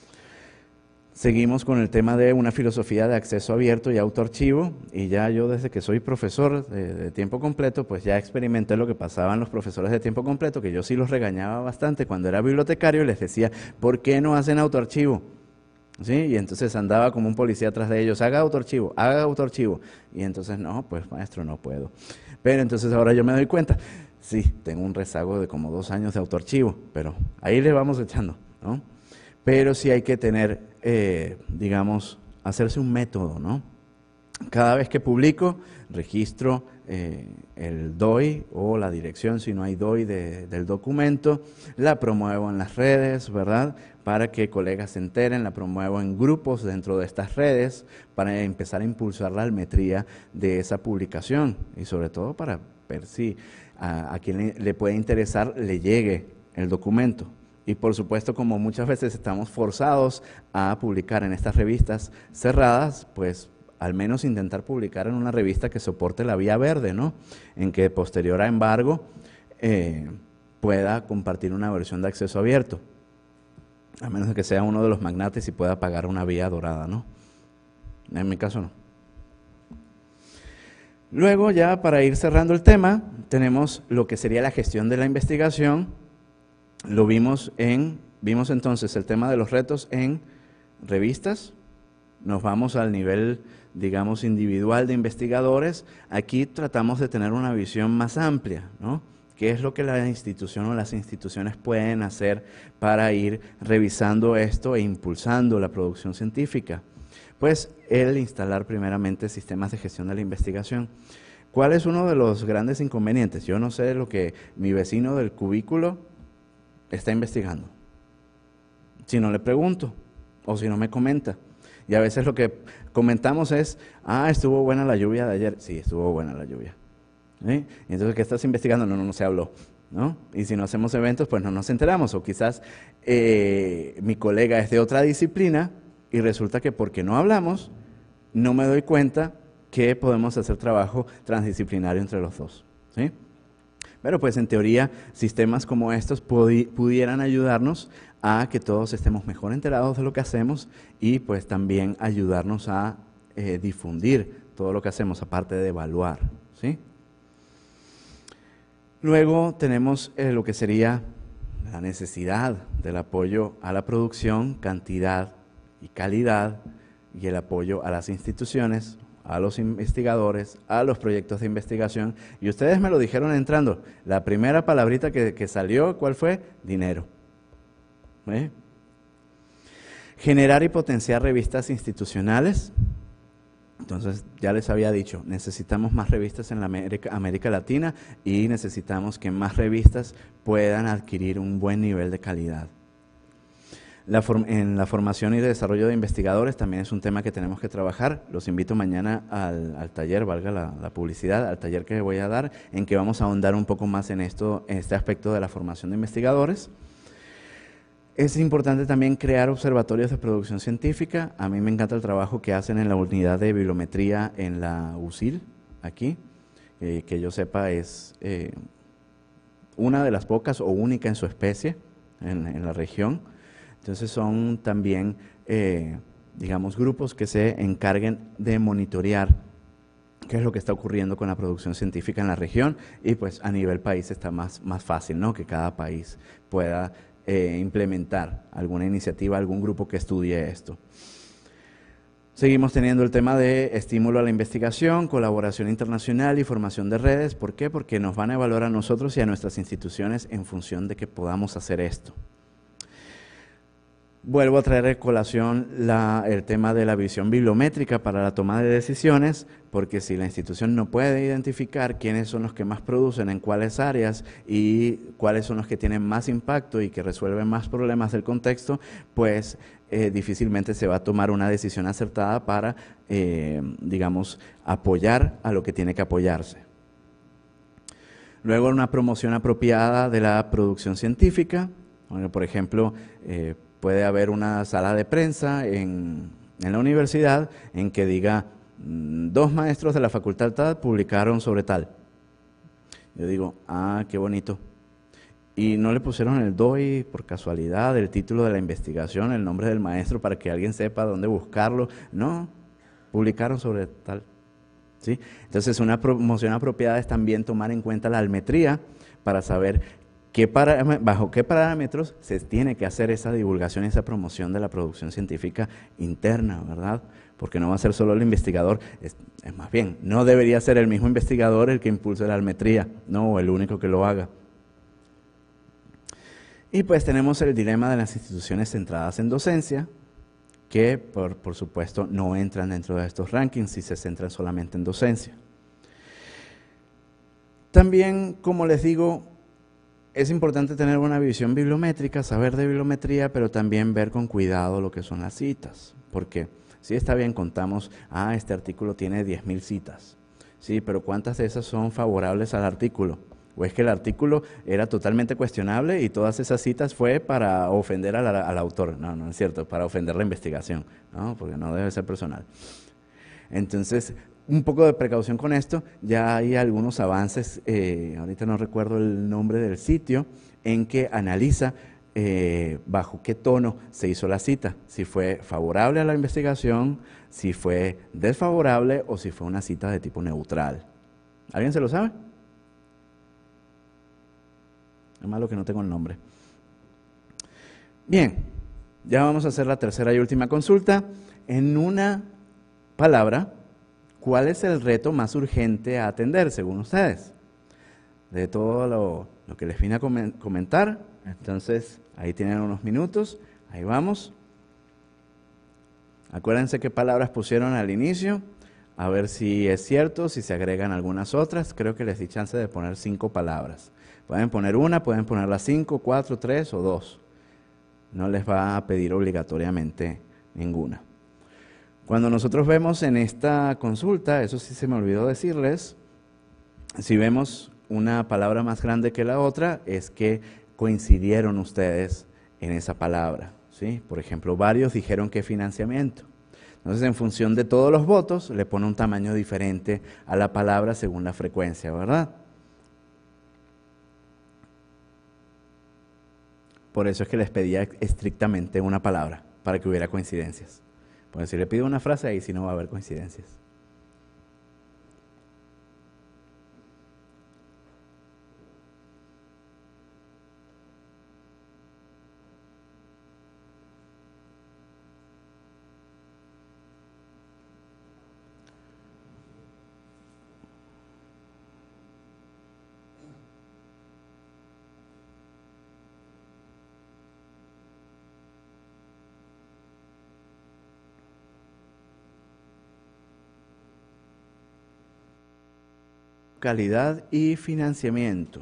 Seguimos con el tema de una filosofía de acceso abierto y autoarchivo, y ya yo desde que soy profesor de, de tiempo completo, pues ya experimenté lo que pasaban los profesores de tiempo completo, que yo sí los regañaba bastante cuando era bibliotecario, y les decía, ¿por qué no hacen autoarchivo? ¿Sí? Y entonces andaba como un policía atrás de ellos, haga autoarchivo, haga autoarchivo, y entonces no, pues maestro, no puedo. Pero entonces ahora yo me doy cuenta, sí, tengo un rezago de como dos años de autoarchivo, pero ahí le vamos echando, ¿no? Pero sí hay que tener, eh, digamos, hacerse un método, ¿no? Cada vez que publico, registro eh, el D O I o la dirección, si no hay D O I de, del documento, la promuevo en las redes, ¿verdad? Para que colegas se enteren, la promuevo en grupos dentro de estas redes, para empezar a impulsar la almetría de esa publicación y sobre todo para ver si a, a quien le, le puede interesar le llegue el documento. Y por supuesto, como muchas veces estamos forzados a publicar en estas revistas cerradas, pues al menos intentar publicar en una revista que soporte la vía verde, ¿no? En que posterior a embargo eh, pueda compartir una versión de acceso abierto, a menos de que sea uno de los magnates y pueda pagar una vía dorada, ¿no? En mi caso no. Luego ya para ir cerrando el tema, tenemos lo que sería la gestión de la investigación. Lo vimos en, vimos entonces el tema de los retos en revistas, nos vamos al nivel, digamos, individual de investigadores. Aquí tratamos de tener una visión más amplia, ¿no? ¿Qué es lo que la institución o las instituciones pueden hacer para ir revisando esto e impulsando la producción científica? Pues el instalar primeramente sistemas de gestión de la investigación. ¿Cuál es uno de los grandes inconvenientes? Yo no sé lo que mi vecino del cubículo está investigando, si no le pregunto o si no me comenta. Y a veces lo que comentamos es, ah, estuvo buena la lluvia de ayer. Sí, estuvo buena la lluvia. ¿Sí? Y entonces, ¿qué estás investigando? No, no, no se habló, ¿no? Y si no hacemos eventos, pues no nos enteramos. O quizás eh, mi colega es de otra disciplina y resulta que porque no hablamos, no me doy cuenta que podemos hacer trabajo transdisciplinario entre los dos, ¿sí? Pero pues en teoría sistemas como estos pudieran ayudarnos a que todos estemos mejor enterados de lo que hacemos y pues también ayudarnos a eh, difundir todo lo que hacemos, aparte de evaluar, ¿sí? Luego tenemos eh, lo que sería la necesidad del apoyo a la producción, cantidad y calidad, y el apoyo a las instituciones, a los investigadores, a los proyectos de investigación. Y ustedes me lo dijeron entrando, la primera palabrita que, que salió, ¿cuál fue? Dinero. ¿Eh? Generar y potenciar revistas institucionales. Entonces, ya les había dicho, necesitamos más revistas en la América, América Latina y necesitamos que más revistas puedan adquirir un buen nivel de calidad. La en la formación y desarrollo de investigadores también es un tema que tenemos que trabajar. Los invito mañana al, al taller, valga la, la publicidad, al taller que voy a dar, en que vamos a ahondar un poco más en, esto, en este aspecto de la formación de investigadores. Es importante también crear observatorios de producción científica. A mí me encanta el trabajo que hacen en la unidad de bibliometría en la U S I L, aquí, eh, que yo sepa es eh, una de las pocas o única en su especie en, en la región. Entonces son también, eh, digamos, grupos que se encarguen de monitorear qué es lo que está ocurriendo con la producción científica en la región, y pues a nivel país está más, más fácil, ¿no? Que cada país pueda Eh, implementar alguna iniciativa, algún grupo que estudie esto. Seguimos teniendo el tema de estímulo a la investigación, colaboración internacional y formación de redes. ¿Por qué? Porque nos van a evaluar a nosotros y a nuestras instituciones en función de que podamos hacer esto. Vuelvo a traer a colación la, el tema de la visión bibliométrica para la toma de decisiones, porque si la institución no puede identificar quiénes son los que más producen en cuáles áreas y cuáles son los que tienen más impacto y que resuelven más problemas del contexto, pues eh, difícilmente se va a tomar una decisión acertada para, eh, digamos, apoyar a lo que tiene que apoyarse. Luego, una promoción apropiada de la producción científica. Bueno, por ejemplo, eh, puede haber una sala de prensa en, en la universidad en que diga, dos maestros de la facultad tal publicaron sobre tal. Yo digo, ah, qué bonito. Y no le pusieron el D O I por casualidad, el título de la investigación, el nombre del maestro para que alguien sepa dónde buscarlo. No, publicaron sobre tal. ¿Sí? Entonces, una promoción apropiada es también tomar en cuenta la almetría para saber ¿Qué para, bajo qué parámetros se tiene que hacer esa divulgación y esa promoción de la producción científica interna, ¿verdad? Porque no va a ser solo el investigador, es, es más bien, no debería ser el mismo investigador el que impulse la almetría, no el único que lo haga. Y pues tenemos el dilema de las instituciones centradas en docencia, que por, por supuesto no entran dentro de estos rankings si se centran solamente en docencia. También, como les digo, es importante tener una visión bibliométrica, saber de bibliometría, pero también ver con cuidado lo que son las citas. Porque sí está bien, contamos, ah, este artículo tiene diez mil citas. Sí, pero ¿cuántas de esas son favorables al artículo? ¿O es que el artículo era totalmente cuestionable y todas esas citas fue para ofender al, al autor? No, no es cierto, para ofender la investigación, ¿no? Porque no debe ser personal. Entonces, un poco de precaución con esto, ya hay algunos avances, eh, ahorita no recuerdo el nombre del sitio, en que analiza eh, bajo qué tono se hizo la cita, si fue favorable a la investigación, si fue desfavorable o si fue una cita de tipo neutral. ¿Alguien se lo sabe? Es malo que no tengo el nombre. Bien, ya vamos a hacer la tercera y última consulta. En una palabra, ¿cuál es el reto más urgente a atender, según ustedes? De todo lo, lo que les vine a comentar, entonces ahí tienen unos minutos, ahí vamos. Acuérdense qué palabras pusieron al inicio, a ver si es cierto, si se agregan algunas otras. Creo que les di chance de poner cinco palabras. Pueden poner una, pueden poner las cinco, cuatro, tres o dos. No les va a pedir obligatoriamente ninguna. Cuando nosotros vemos en esta consulta, eso sí se me olvidó decirles, si vemos una palabra más grande que la otra, es que coincidieron ustedes en esa palabra, ¿sí? Por ejemplo, varios dijeron que financiamiento. Entonces, en función de todos los votos, le pone un tamaño diferente a la palabra según la frecuencia, ¿verdad? Por eso es que les pedía estrictamente una palabra, para que hubiera coincidencias. Porque si le pido una frase, ahí sí no va a haber coincidencias. calidad y financiamiento.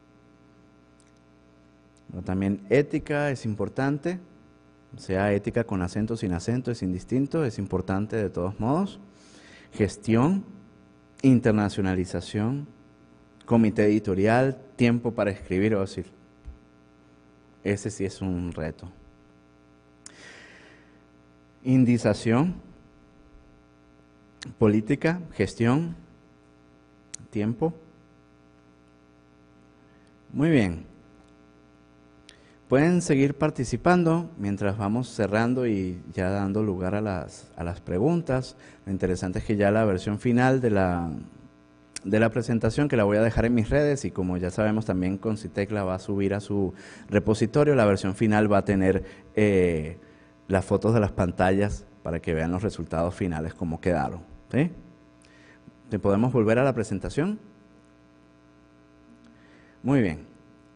Pero también ética es importante, sea ética con acento, sin acento, es indistinto, es importante de todos modos. Gestión, internacionalización, comité editorial, tiempo para escribir, o decir, ese sí es un reto. Indización, política, gestión, tiempo. Muy bien. Pueden seguir participando mientras vamos cerrando y ya dando lugar a las, a las preguntas. Lo interesante es que ya la versión final de la, de la presentación, que la voy a dejar en mis redes, y como ya sabemos también Concitec la va a subir a su repositorio, la versión final va a tener eh, las fotos de las pantallas para que vean los resultados finales como quedaron. ¿Sí? ¿Te podemos volver a la presentación? Muy bien.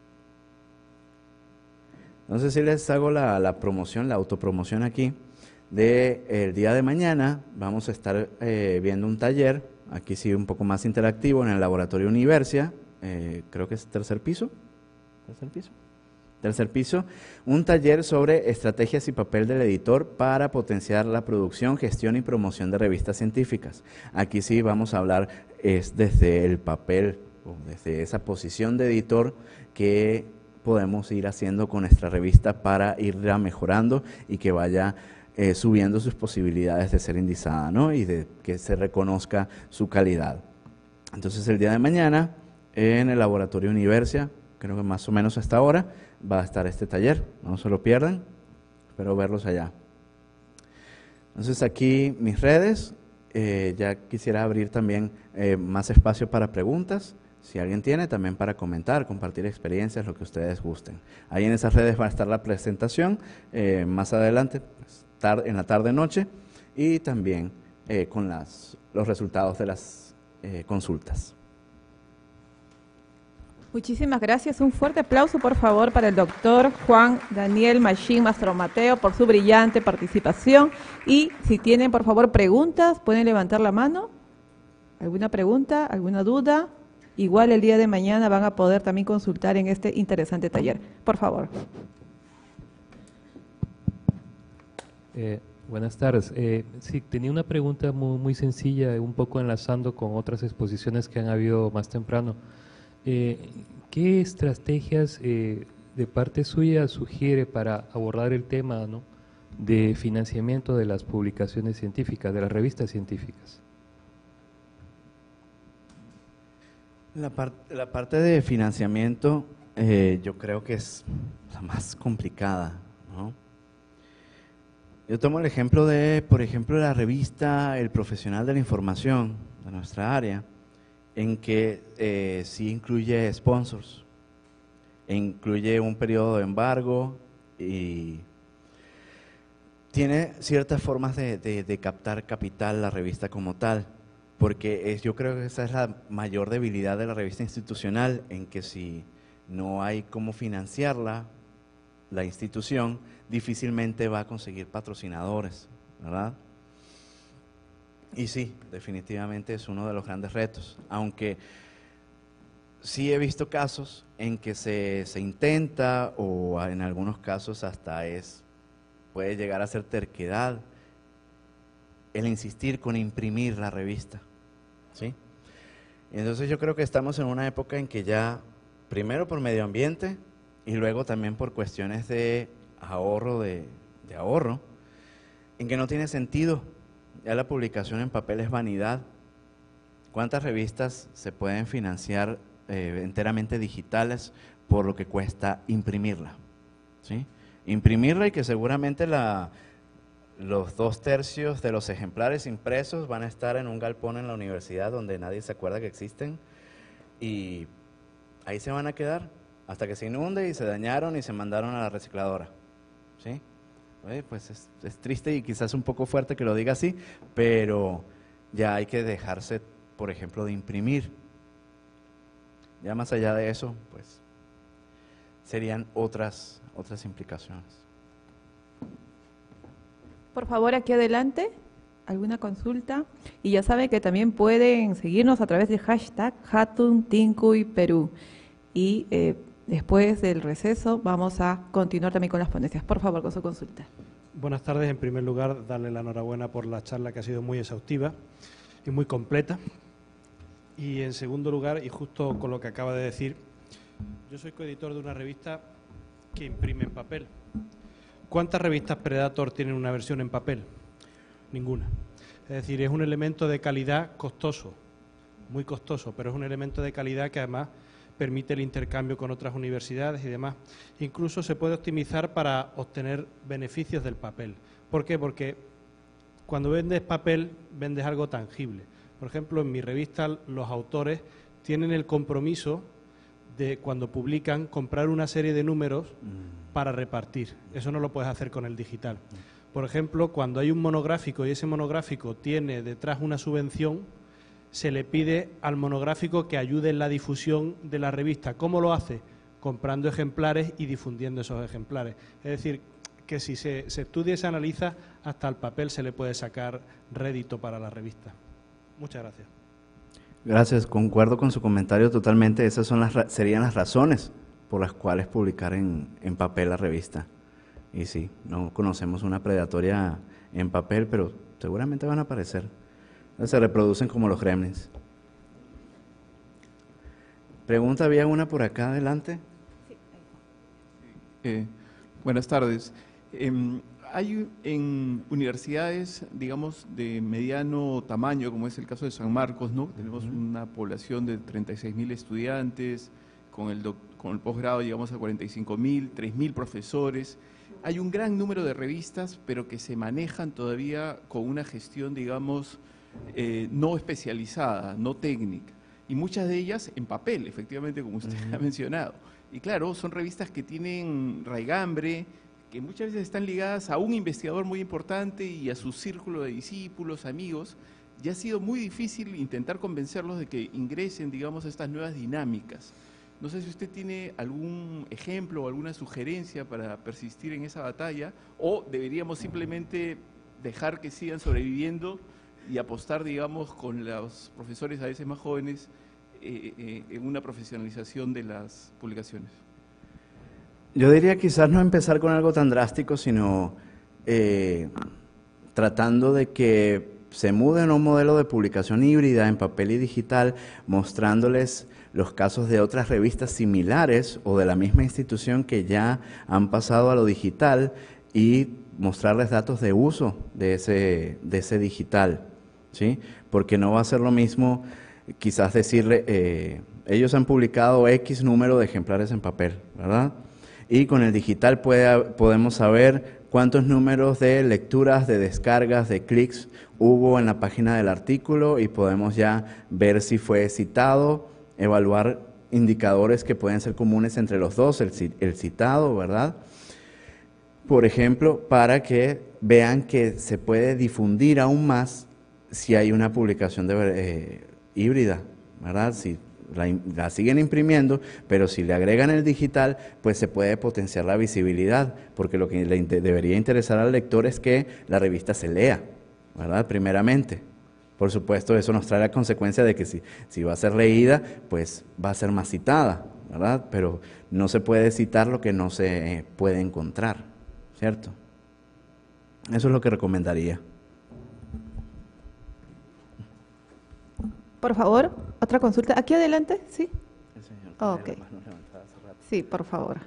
Entonces, si les hago la, la promoción, la autopromoción aquí, de el día de mañana vamos a estar eh, viendo un taller, aquí sí un poco más interactivo, en el Laboratorio Universia, eh, creo que es tercer piso, tercer piso, tercer piso, un taller sobre estrategias y papel del editor para potenciar la producción, gestión y promoción de revistas científicas. Aquí sí vamos a hablar es desde el papel, o desde esa posición de editor que podemos ir haciendo con nuestra revista para irla mejorando y que vaya eh, subiendo sus posibilidades de ser indizada, ¿no? Y de que se reconozca su calidad. Entonces el día de mañana en el Laboratorio Universia, creo que más o menos hasta ahora, va a estar este taller, no se lo pierdan, espero verlos allá. Entonces aquí mis redes, eh, ya quisiera abrir también eh, más espacio para preguntas. Si alguien tiene, también para comentar, compartir experiencias, lo que ustedes gusten. Ahí en esas redes va a estar la presentación, eh, más adelante, pues, tarde, en la tarde-noche, y también eh, con las, los resultados de las eh, consultas. Muchísimas gracias. Un fuerte aplauso, por favor, para el doctor Juan Daniel Machín Mastromateo por su brillante participación. Y si tienen, por favor, preguntas, pueden levantar la mano. ¿Alguna pregunta? ¿Alguna duda? Igual el día de mañana van a poder también consultar en este interesante taller. Por favor. Eh, buenas tardes. Eh, sí, tenía una pregunta muy, muy sencilla, un poco enlazando con otras exposiciones que han habido más temprano. Eh, ¿Qué estrategias eh, de parte suya sugiere para abordar el tema, ¿no?, de financiamiento de las publicaciones científicas, de las revistas científicas? La, par la parte de financiamiento eh, yo creo que es la más complicada, ¿no? Yo tomo el ejemplo de, por ejemplo, la revista El Profesional de la Información de nuestra área, en que eh, sí incluye sponsors, e incluye un periodo de embargo y tiene ciertas formas de, de, de captar capital la revista como tal. Porque es, yo creo que esa es la mayor debilidad de la revista institucional, en que si no hay cómo financiarla, la institución difícilmente va a conseguir patrocinadores, ¿verdad? Y sí, definitivamente es uno de los grandes retos, aunque sí he visto casos en que se, se intenta, o en algunos casos hasta es, puede llegar a ser terquedad, el insistir con imprimir la revista, ¿sí? Entonces yo creo que estamos en una época en que ya, primero por medio ambiente y luego también por cuestiones de ahorro, de, de ahorro, en que no tiene sentido, ya la publicación en papel es vanidad. ¿Cuántas revistas se pueden financiar eh, enteramente digitales por lo que cuesta imprimirla? ¿Sí? Imprimirla, y que seguramente la... los dos tercios de los ejemplares impresos van a estar en un galpón en la universidad donde nadie se acuerda que existen, y ahí se van a quedar hasta que se inunde y se dañaron y se mandaron a la recicladora, ¿sí? Oye, pues es, es triste y quizás un poco fuerte que lo diga así, pero ya hay que dejarse, por ejemplo, de imprimir. Ya más allá de eso, pues serían otras, otras implicaciones. Por favor, aquí adelante. ¿Alguna consulta? Y ya saben que también pueden seguirnos a través del hashtag Hatun Tincuy Perú. Y eh, después del receso vamos a continuar también con las ponencias. Por favor, con su consulta. Buenas tardes. En primer lugar, darle la enhorabuena por la charla que ha sido muy exhaustiva y muy completa. Y en segundo lugar, y justo con lo que acaba de decir, yo soy coeditor de una revista que imprime en papel. ¿Cuántas revistas Predator tienen una versión en papel? Ninguna. Es decir, es un elemento de calidad costoso, muy costoso, pero es un elemento de calidad que además permite el intercambio con otras universidades y demás. Incluso se puede optimizar para obtener beneficios del papel. ¿Por qué? Porque cuando vendes papel, vendes algo tangible. Por ejemplo, en mi revista los autores tienen el compromiso de, cuando publican, comprar una serie de números para repartir. Eso no lo puedes hacer con el digital. Por ejemplo, cuando hay un monográfico y ese monográfico tiene detrás una subvención, se le pide al monográfico que ayude en la difusión de la revista. ¿Cómo lo hace? Comprando ejemplares y difundiendo esos ejemplares. Es decir, que si se, se estudia y se analiza, hasta al papel se le puede sacar rédito para la revista. Muchas gracias. Gracias, concuerdo con su comentario totalmente. Esas son las, serían las razones por las cuales publicar en, en papel la revista. Y sí, no conocemos una predatoria en papel, pero seguramente van a aparecer. Se reproducen como los gremlins. Pregunta, había una por acá adelante. Eh, buenas tardes. Eh, hay en universidades, digamos, de mediano tamaño, como es el caso de San Marcos, ¿no? Tenemos uh-huh. una población de treinta y seis mil estudiantes, con el, con el posgrado llegamos a cuarenta y cinco mil, tres mil profesores. Hay un gran número de revistas, pero que se manejan todavía con una gestión, digamos, eh, no especializada, no técnica. Y muchas de ellas en papel, efectivamente, como usted uh-huh. ha mencionado. Y claro, son revistas que tienen raigambre, que muchas veces están ligadas a un investigador muy importante y a su círculo de discípulos, amigos. Ya ha sido muy difícil intentar convencerlos de que ingresen, digamos, a estas nuevas dinámicas. No sé si usted tiene algún ejemplo o alguna sugerencia para persistir en esa batalla, o deberíamos simplemente dejar que sigan sobreviviendo y apostar, digamos, con los profesores a veces más jóvenes eh, eh, en una profesionalización de las publicaciones. Yo diría quizás no empezar con algo tan drástico, sino eh, tratando de que se muden a un modelo de publicación híbrida en papel y digital, mostrándoles los casos de otras revistas similares o de la misma institución que ya han pasado a lo digital y mostrarles datos de uso de ese, de ese digital, ¿sí? Porque no va a ser lo mismo quizás decirle, eh, ellos han publicado X número de ejemplares en papel, ¿verdad? Y con el digital puede, podemos saber cuántos números de lecturas, de descargas, de clics hubo en la página del artículo y podemos ya ver si fue citado, evaluar indicadores que pueden ser comunes entre los dos, el, el citado, ¿verdad? Por ejemplo, para que vean que se puede difundir aún más si hay una publicación de, eh, híbrida, ¿verdad? Si la, la siguen imprimiendo, pero si le agregan el digital, pues se puede potenciar la visibilidad, porque lo que le inter- debería interesar al lector es que la revista se lea, ¿verdad? Primeramente. Por supuesto, eso nos trae la consecuencia de que si, si va a ser leída, pues va a ser más citada, ¿verdad? Pero no se puede citar lo que no se puede encontrar, ¿cierto? Eso es lo que recomendaría. Por favor, otra consulta. ¿Aquí adelante? ¿Sí? El señor Oh, ok. la mano levantada hace rato. Sí, por favor.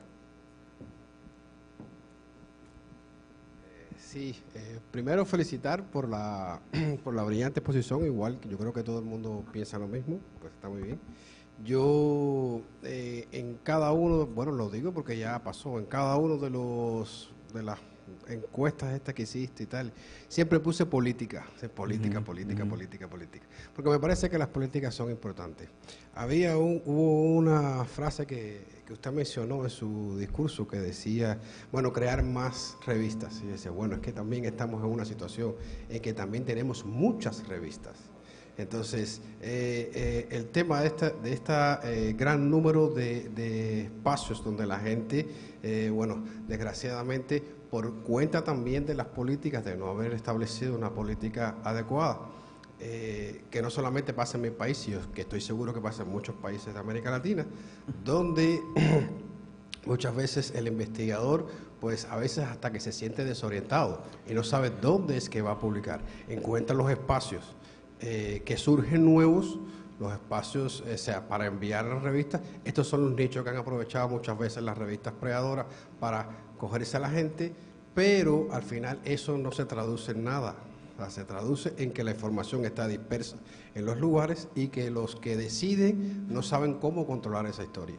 Sí, eh, primero felicitar por la, por la brillante exposición, igual que yo creo que todo el mundo piensa lo mismo, pues está muy bien. Yo eh, en cada uno, bueno, lo digo porque ya pasó, en cada uno de los de las encuestas estas que hiciste y tal, siempre puse política, política, uh-huh, política, uh-huh. política, política, porque me parece que las políticas son importantes. Había un, hubo una frase que, que usted mencionó en su discurso que decía, bueno, crear más revistas, y decía, bueno, es que también estamos en una situación en que también tenemos muchas revistas. Entonces, eh, eh, el tema de esta, de esta eh, gran número de, de espacios donde la gente, eh, bueno, desgraciadamente por cuenta también de las políticas, de no haber establecido una política adecuada, eh, que no solamente pasa en mi país, sino que estoy seguro que pasa en muchos países de América Latina, donde muchas veces el investigador, pues a veces hasta que se siente desorientado y no sabe dónde es que va a publicar, encuentra los espacios eh, que surgen nuevos, los espacios, o sea, para enviar a las revistas. Estos son los nichos que han aprovechado muchas veces las revistas predadoras para cogerse a la gente, pero al final eso no se traduce en nada. O sea, se traduce en que la información está dispersa en los lugares y que los que deciden no saben cómo controlar esa historia.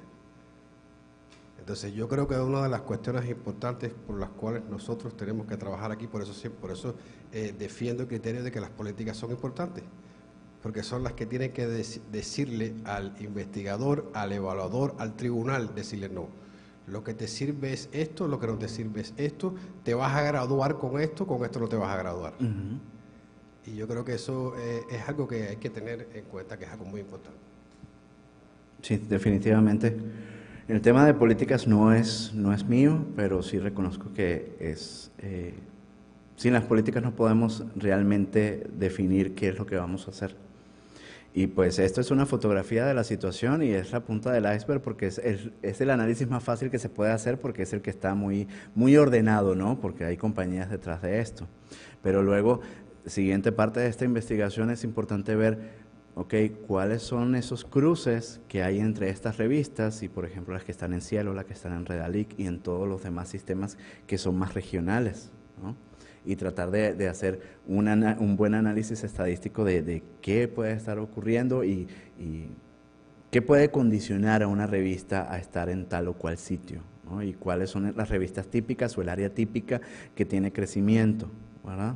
Entonces yo creo que es una de las cuestiones importantes por las cuales nosotros tenemos que trabajar aquí, por eso, por eso eh, defiendo el criterio de que las políticas son importantes, porque son las que tienen que dec decirle al investigador, al evaluador, al tribunal, decirle no, lo que te sirve es esto, lo que no te sirve es esto, te vas a graduar con esto, con esto no te vas a graduar. Uh-huh. Y yo creo que eso eh, es algo que hay que tener en cuenta, que es algo muy importante. Sí, definitivamente. El tema de políticas no es, no es mío, pero sí reconozco que es... Eh, sin las políticas no podemos realmente definir qué es lo que vamos a hacer. Y pues esto es una fotografía de la situación y es la punta del iceberg porque es el, es el análisis más fácil que se puede hacer porque es el que está muy, muy ordenado, ¿no? Porque hay compañías detrás de esto. Pero luego, siguiente parte de esta investigación es importante ver, ok, cuáles son esos cruces que hay entre estas revistas y, por ejemplo, las que están en Cielo, las que están en Redalic y en todos los demás sistemas que son más regionales, ¿no? Y tratar de, de hacer una, un buen análisis estadístico de, de qué puede estar ocurriendo y, y qué puede condicionar a una revista a estar en tal o cual sitio, ¿no? Y cuáles son las revistas típicas o el área típica que tiene crecimiento, ¿verdad?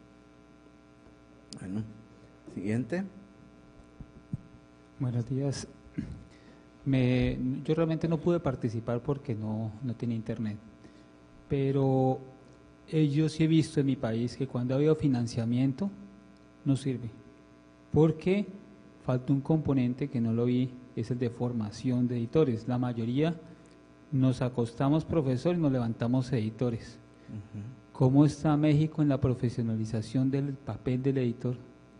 Bueno, siguiente. Buenos días. Me, yo realmente no pude participar porque no, no tenía internet, pero eh, yo sí he visto en mi país que cuando ha habido financiamiento no sirve, porque falta un componente que no lo vi, es el de formación de editores. La mayoría nos acostamos profesor y nos levantamos editores. Uh-huh. ¿Cómo está México en la profesionalización del papel del editor?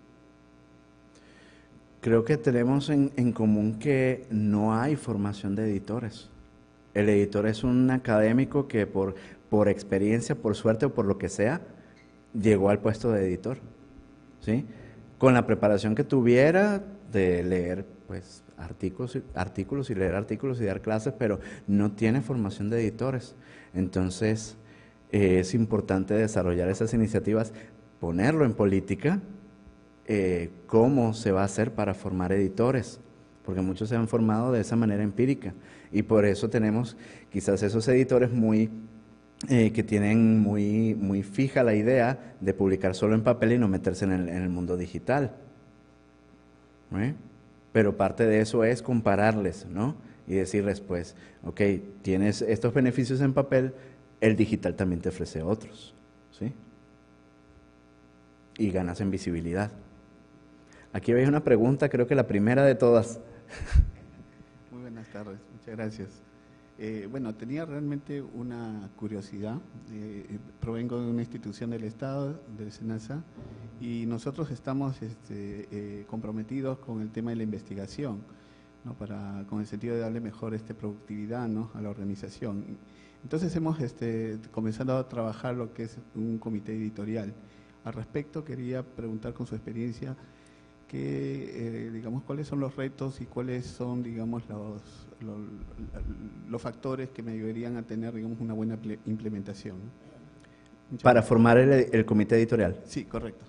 Creo que tenemos en, en común que no hay formación de editores. El editor es un académico que por, por experiencia, por suerte o por lo que sea, llegó al puesto de editor, ¿sí? Con la preparación que tuviera de leer pues, artículos, artículos y leer artículos y dar clases, pero no tiene formación de editores. Entonces, eh, es importante desarrollar esas iniciativas, ponerlo en política. Eh, cómo se va a hacer para formar editores, porque muchos se han formado de esa manera empírica y por eso tenemos quizás esos editores muy eh, que tienen muy, muy fija la idea de publicar solo en papel y no meterse en el, en el mundo digital, ¿eh? Pero parte de eso es compararles, ¿no? Y decirles pues, ok, tienes estos beneficios en papel, el digital también te ofrece otros, ¿sí? Y ganas en visibilidad. Aquí veis una pregunta, creo que la primera de todas. Muy buenas tardes, muchas gracias. Eh, bueno, tenía realmente una curiosidad. Eh, provengo de una institución del Estado, del SENASA, y nosotros estamos este, eh, comprometidos con el tema de la investigación, ¿no? Para, con el sentido de darle mejor este, productividad, ¿no? A la organización. Entonces hemos este, comenzado a trabajar lo que es un comité editorial. Al respecto, quería preguntar con su experiencia, que, eh, digamos, cuáles son los retos y cuáles son, digamos, los, los, los factores que me ayudarían a tener, digamos, una buena implementación. Muchas Para gracias. formar el, el comité editorial. Sí, correcto.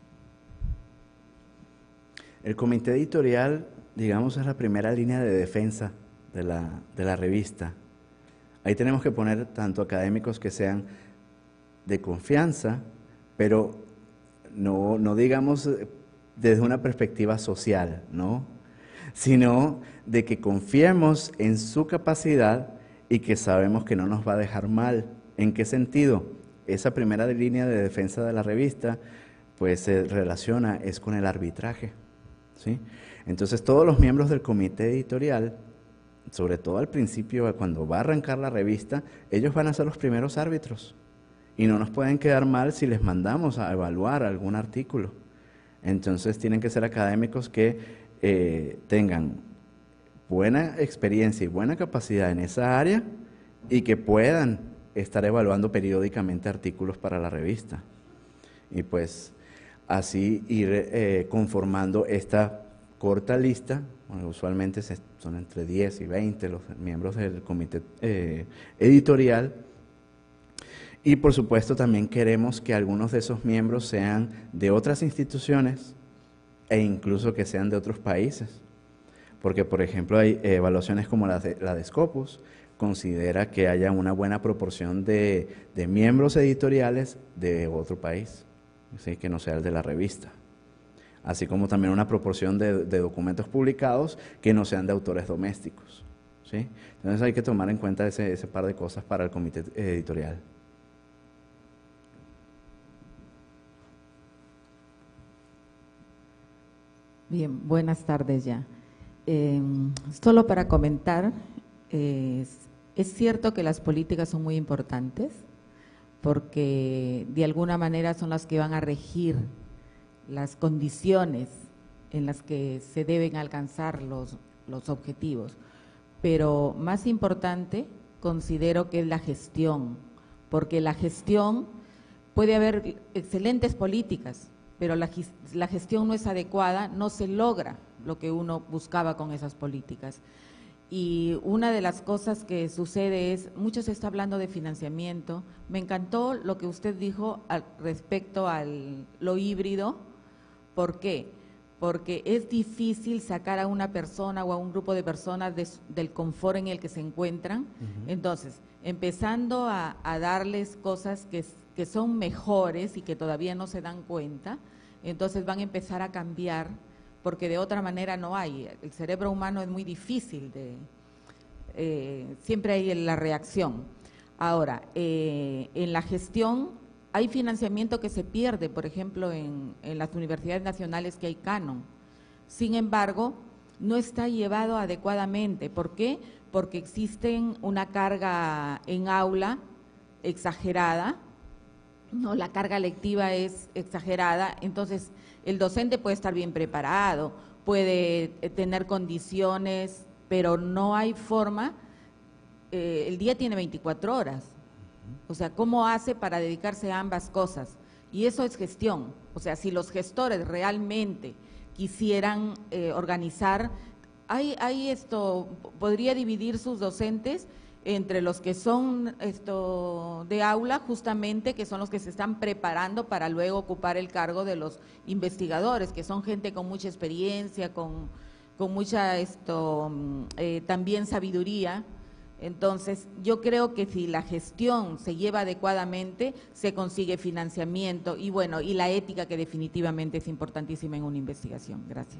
El comité editorial, digamos, es la primera línea de defensa de la, de la revista. Ahí tenemos que poner tanto académicos que sean de confianza, pero no, no digamos desde una perspectiva social, ¿no? Sino de que confiemos en su capacidad y que sabemos que no nos va a dejar mal. ¿En qué sentido? Esa primera línea de defensa de la revista pues se relaciona, es con el arbitraje, ¿sí? Entonces todos los miembros del comité editorial, sobre todo al principio, cuando va a arrancar la revista, ellos van a ser los primeros árbitros. y no nos pueden quedar mal si les mandamos a evaluar algún artículo. Entonces tienen que ser académicos que eh, tengan buena experiencia y buena capacidad en esa área y que puedan estar evaluando periódicamente artículos para la revista. Y pues así ir eh, conformando esta corta lista. Bueno, usualmente se, son entre diez y veinte los miembros del comité eh, editorial. Y por supuesto también queremos que algunos de esos miembros sean de otras instituciones e incluso que sean de otros países. Porque, por ejemplo, hay evaluaciones como la de, la de Scopus, considera que haya una buena proporción de, de miembros editoriales de otro país, ¿sí? Que no sea el de la revista. Así como también una proporción de, de documentos publicados que no sean de autores domésticos, ¿sí? Entonces hay que tomar en cuenta ese, ese par de cosas para el comité editorial. Bien, buenas tardes ya. Eh, solo para comentar, eh, es cierto que las políticas son muy importantes porque de alguna manera son las que van a regir las condiciones en las que se deben alcanzar los, los objetivos, pero más importante considero que es la gestión, porque la gestión puede haber excelentes políticas, pero la, la gestión no es adecuada, no se logra lo que uno buscaba con esas políticas. Y una de las cosas que sucede es, mucho se está hablando de financiamiento. Me encantó lo que usted dijo al, respecto a lo híbrido. ¿Por qué? Porque es difícil sacar a una persona o a un grupo de personas de, del confort en el que se encuentran. Uh-huh. Entonces, empezando a, a darles cosas que, que son mejores y que todavía no se dan cuenta, entonces van a empezar a cambiar, porque de otra manera no hay. El cerebro humano es muy difícil, de eh, siempre hay la reacción. Ahora, eh, en la gestión hay financiamiento que se pierde, por ejemplo, en, en las universidades nacionales que hay canon. Sin embargo, no está llevado adecuadamente. ¿Por qué? Porque existen una carga en aula exagerada, no, la carga lectiva es exagerada, entonces el docente puede estar bien preparado, puede tener condiciones, pero no hay forma, eh, el día tiene veinticuatro horas, o sea, ¿cómo hace para dedicarse a ambas cosas? Y eso es gestión, o sea, si los gestores realmente quisieran eh, organizar, hay, hay esto, podría dividir sus docentes entre los que son esto de aula, justamente, que son los que se están preparando para luego ocupar el cargo de los investigadores, que son gente con mucha experiencia, con, con mucha esto eh, también sabiduría. Entonces, yo creo que si la gestión se lleva adecuadamente, se consigue financiamiento y bueno, y la ética, que definitivamente es importantísima en una investigación. Gracias.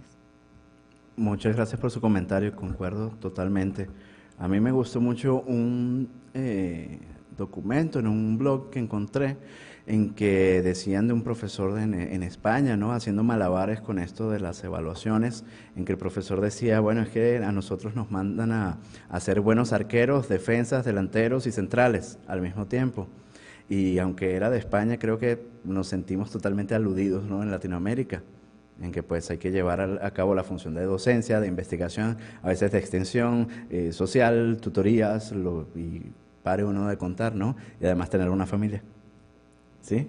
Muchas gracias por su comentario, concuerdo totalmente. A mí me gustó mucho un eh, documento en un blog que encontré en que decían de un profesor de, en, en España, ¿no? Haciendo malabares con esto de las evaluaciones, en que el profesor decía, bueno, es que a nosotros nos mandan a, a ser buenos arqueros, defensas, delanteros y centrales al mismo tiempo. Y aunque era de España, creo que nos sentimos totalmente aludidos, ¿no? En Latinoamérica, en que pues hay que llevar a cabo la función de docencia, de investigación, a veces de extensión eh, social, tutorías, lo, y pare uno de contar, ¿no? Y además tener una familia. ¿Sí?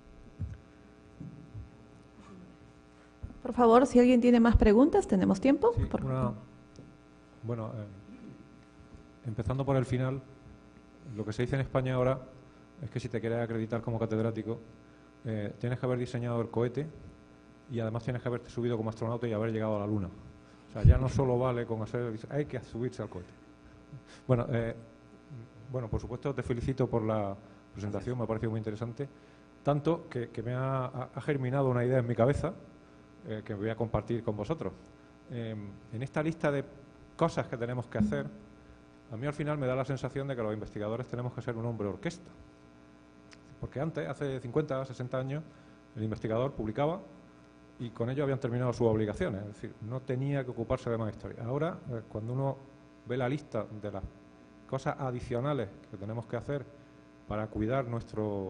Por favor, si alguien tiene más preguntas, ¿tenemos tiempo? Sí, por... una, bueno, eh, empezando por el final, lo que se dice en España ahora es que si te quieres acreditar como catedrático, eh, tienes que haber diseñado el cohete y además tienes que haberte subido como astronauta y haber llegado a la Luna. O sea, ya no solo vale con hacer, hay que subirse al cohete. Bueno, eh, bueno, por supuesto te felicito por la presentación, me ha parecido muy interesante, tanto que, que me ha, ha germinado una idea en mi cabeza eh, que voy a compartir con vosotros. Eh, en esta lista de cosas que tenemos que hacer, a mí al final me da la sensación de que los investigadores tenemos que ser un hombre orquesta. Porque antes, hace cincuenta, sesenta años, el investigador publicaba y con ello habían terminado sus obligaciones, es decir, no tenía que ocuparse de más historia. Ahora, eh, cuando uno ve la lista de las cosas adicionales que tenemos que hacer para cuidar nuestro,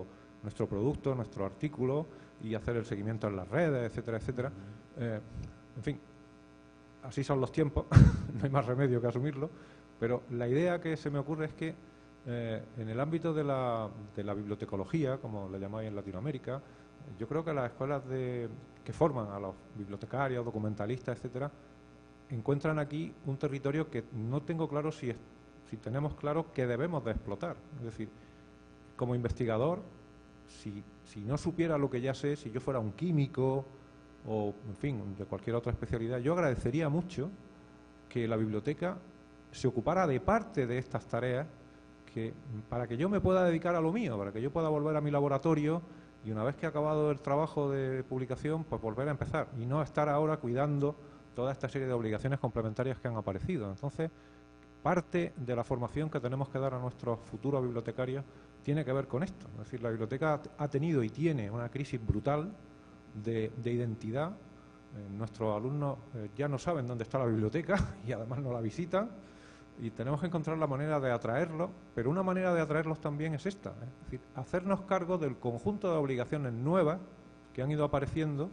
nuestro producto, nuestro artículo y hacer el seguimiento en las redes, etcétera, etcétera. Eh, en fin, así son los tiempos, no hay más remedio que asumirlo, pero la idea que se me ocurre es que eh, en el ámbito de la, de la bibliotecología, como la llamáis en Latinoamérica, yo creo que las escuelas de, que forman a los bibliotecarios, documentalistas, etcétera, encuentran aquí un territorio que no tengo claro si, es, si tenemos claro que debemos de explotar. Es decir, como investigador, si, si no supiera lo que ya sé, si yo fuera un químico o, en fin, de cualquier otra especialidad, yo agradecería mucho que la biblioteca se ocupara de parte de estas tareas que, para que yo me pueda dedicar a lo mío, para que yo pueda volver a mi laboratorio y una vez que he acabado el trabajo de publicación, pues volver a empezar y no estar ahora cuidando toda esta serie de obligaciones complementarias que han aparecido. Entonces, parte de la formación que tenemos que dar a nuestros futuros bibliotecarios tiene que ver con esto. Es decir, la biblioteca ha tenido y tiene una crisis brutal de, de identidad. Eh, nuestros alumnos eh, ya no saben dónde está la biblioteca y además no la visitan. Y tenemos que encontrar la manera de atraerlos, pero una manera de atraerlos también es esta, ¿eh? Es decir, hacernos cargo del conjunto de obligaciones nuevas que han ido apareciendo,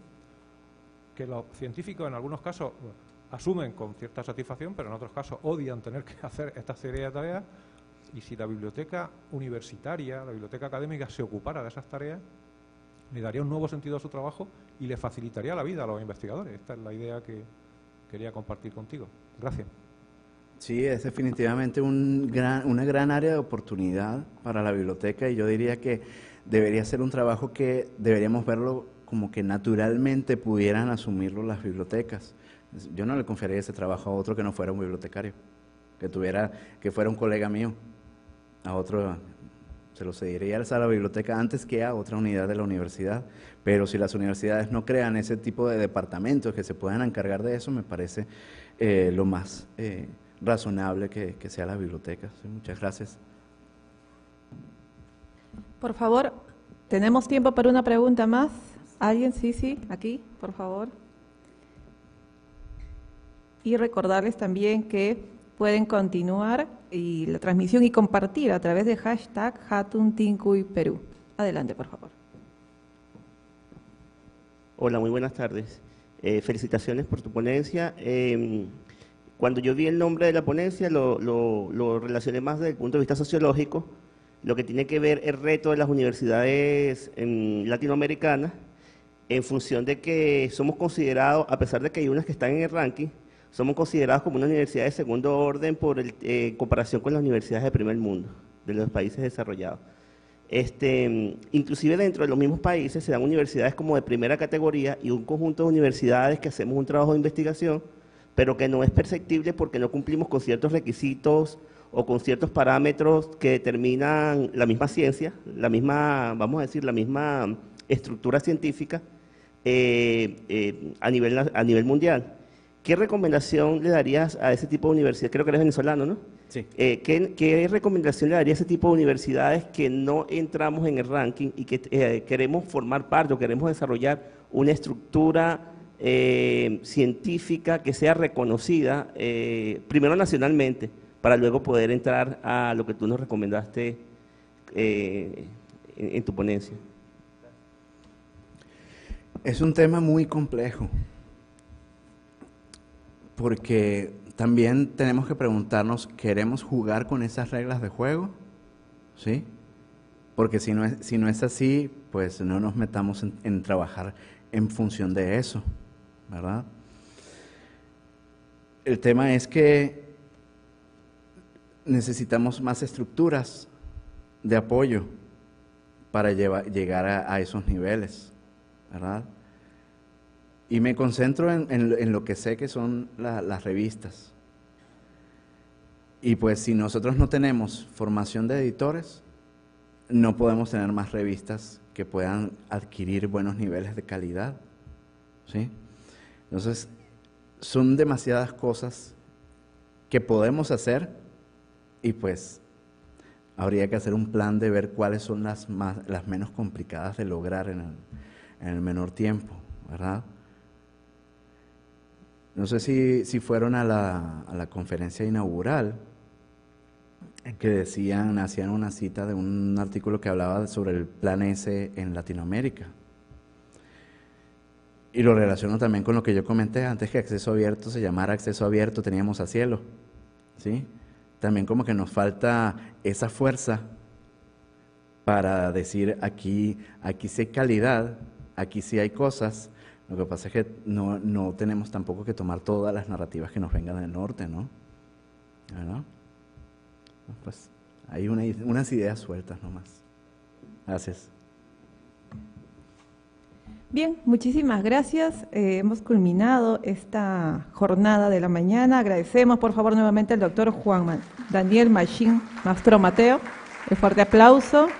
que los científicos en algunos casos asumen con cierta satisfacción, pero en otros casos odian tener que hacer esta serie de tareas, y si la biblioteca universitaria, la biblioteca académica se ocupara de esas tareas, le daría un nuevo sentido a su trabajo y le facilitaría la vida a los investigadores. Esta es la idea que quería compartir contigo. Gracias. Sí, es definitivamente un gran, una gran área de oportunidad para la biblioteca, y yo diría que debería ser un trabajo que deberíamos verlo como que naturalmente pudieran asumirlo las bibliotecas. Yo no le confiaría ese trabajo a otro que no fuera un bibliotecario, que tuviera, que fuera un colega mío, a otro se lo cediría a la biblioteca antes que a otra unidad de la universidad. Pero si las universidades no crean ese tipo de departamentos que se puedan encargar de eso, me parece eh, lo más eh, razonable que, que sea la biblioteca. Sí, muchas gracias. Por favor, tenemos tiempo para una pregunta más. ¿Alguien? Sí, sí, aquí, por favor. Y recordarles también que pueden continuar y la transmisión y compartir a través de hashtag Hatun Tincuy Perú. Adelante, por favor. Hola, muy buenas tardes. Eh, felicitaciones por tu ponencia. Eh, cuando yo vi el nombre de la ponencia, lo, lo, lo relacioné más desde el punto de vista sociológico, lo que tiene que ver el reto de las universidades en latinoamericanas, en función de que somos considerados, a pesar de que hay unas que están en el ranking, somos considerados como una universidad de segundo orden por el, eh, en comparación con las universidades de primer mundo, de los países desarrollados. Este, inclusive dentro de los mismos países se dan universidades como de primera categoría y un conjunto de universidades que hacemos un trabajo de investigación, pero que no es perceptible porque no cumplimos con ciertos requisitos o con ciertos parámetros que determinan la misma ciencia, la misma, vamos a decir, la misma estructura científica eh, eh, a nivel, a nivel mundial. ¿Qué recomendación le darías a ese tipo de universidades? Creo que eres venezolano, ¿no? Sí. Eh, ¿qué, ¿Qué recomendación le daría a ese tipo de universidades que no entramos en el ranking y que eh, queremos formar parte o queremos desarrollar una estructura eh, científica que sea reconocida, eh, primero nacionalmente, para luego poder entrar a lo que tú nos recomendaste eh, en, en tu ponencia? Es un tema muy complejo, porque también tenemos que preguntarnos, ¿queremos jugar con esas reglas de juego? ¿Sí? Porque si no es, si no es así, pues no nos metamos en, en trabajar en función de eso, ¿verdad? El tema es que necesitamos más estructuras de apoyo para llevar, llegar a, a esos niveles, ¿verdad? Y me concentro en, en, en lo que sé que son la, las revistas. Y pues si nosotros no tenemos formación de editores, no podemos tener más revistas que puedan adquirir buenos niveles de calidad, ¿sí? Entonces, son demasiadas cosas que podemos hacer y pues habría que hacer un plan de ver cuáles son las, más, las menos complicadas de lograr en el, en el menor tiempo, ¿verdad? No sé si, si fueron a la, a la conferencia inaugural. que decían, hacían una cita de un artículo que hablaba sobre el Plan S en Latinoamérica. Y lo relaciono también con lo que yo comenté antes, que acceso abierto se llamara acceso abierto, teníamos a cielo, ¿sí? También como que nos falta esa fuerza para decir aquí, aquí sí hay calidad, aquí sí hay cosas. Lo que pasa es que no, no tenemos tampoco que tomar todas las narrativas que nos vengan del norte, ¿no? ¿No? Pues hay una, unas ideas sueltas nomás. Gracias. Bien, muchísimas gracias. Eh, hemos culminado esta jornada de la mañana. Agradecemos, por favor, nuevamente al doctor Juan Daniel Machín Mastro Mateo. Un fuerte aplauso.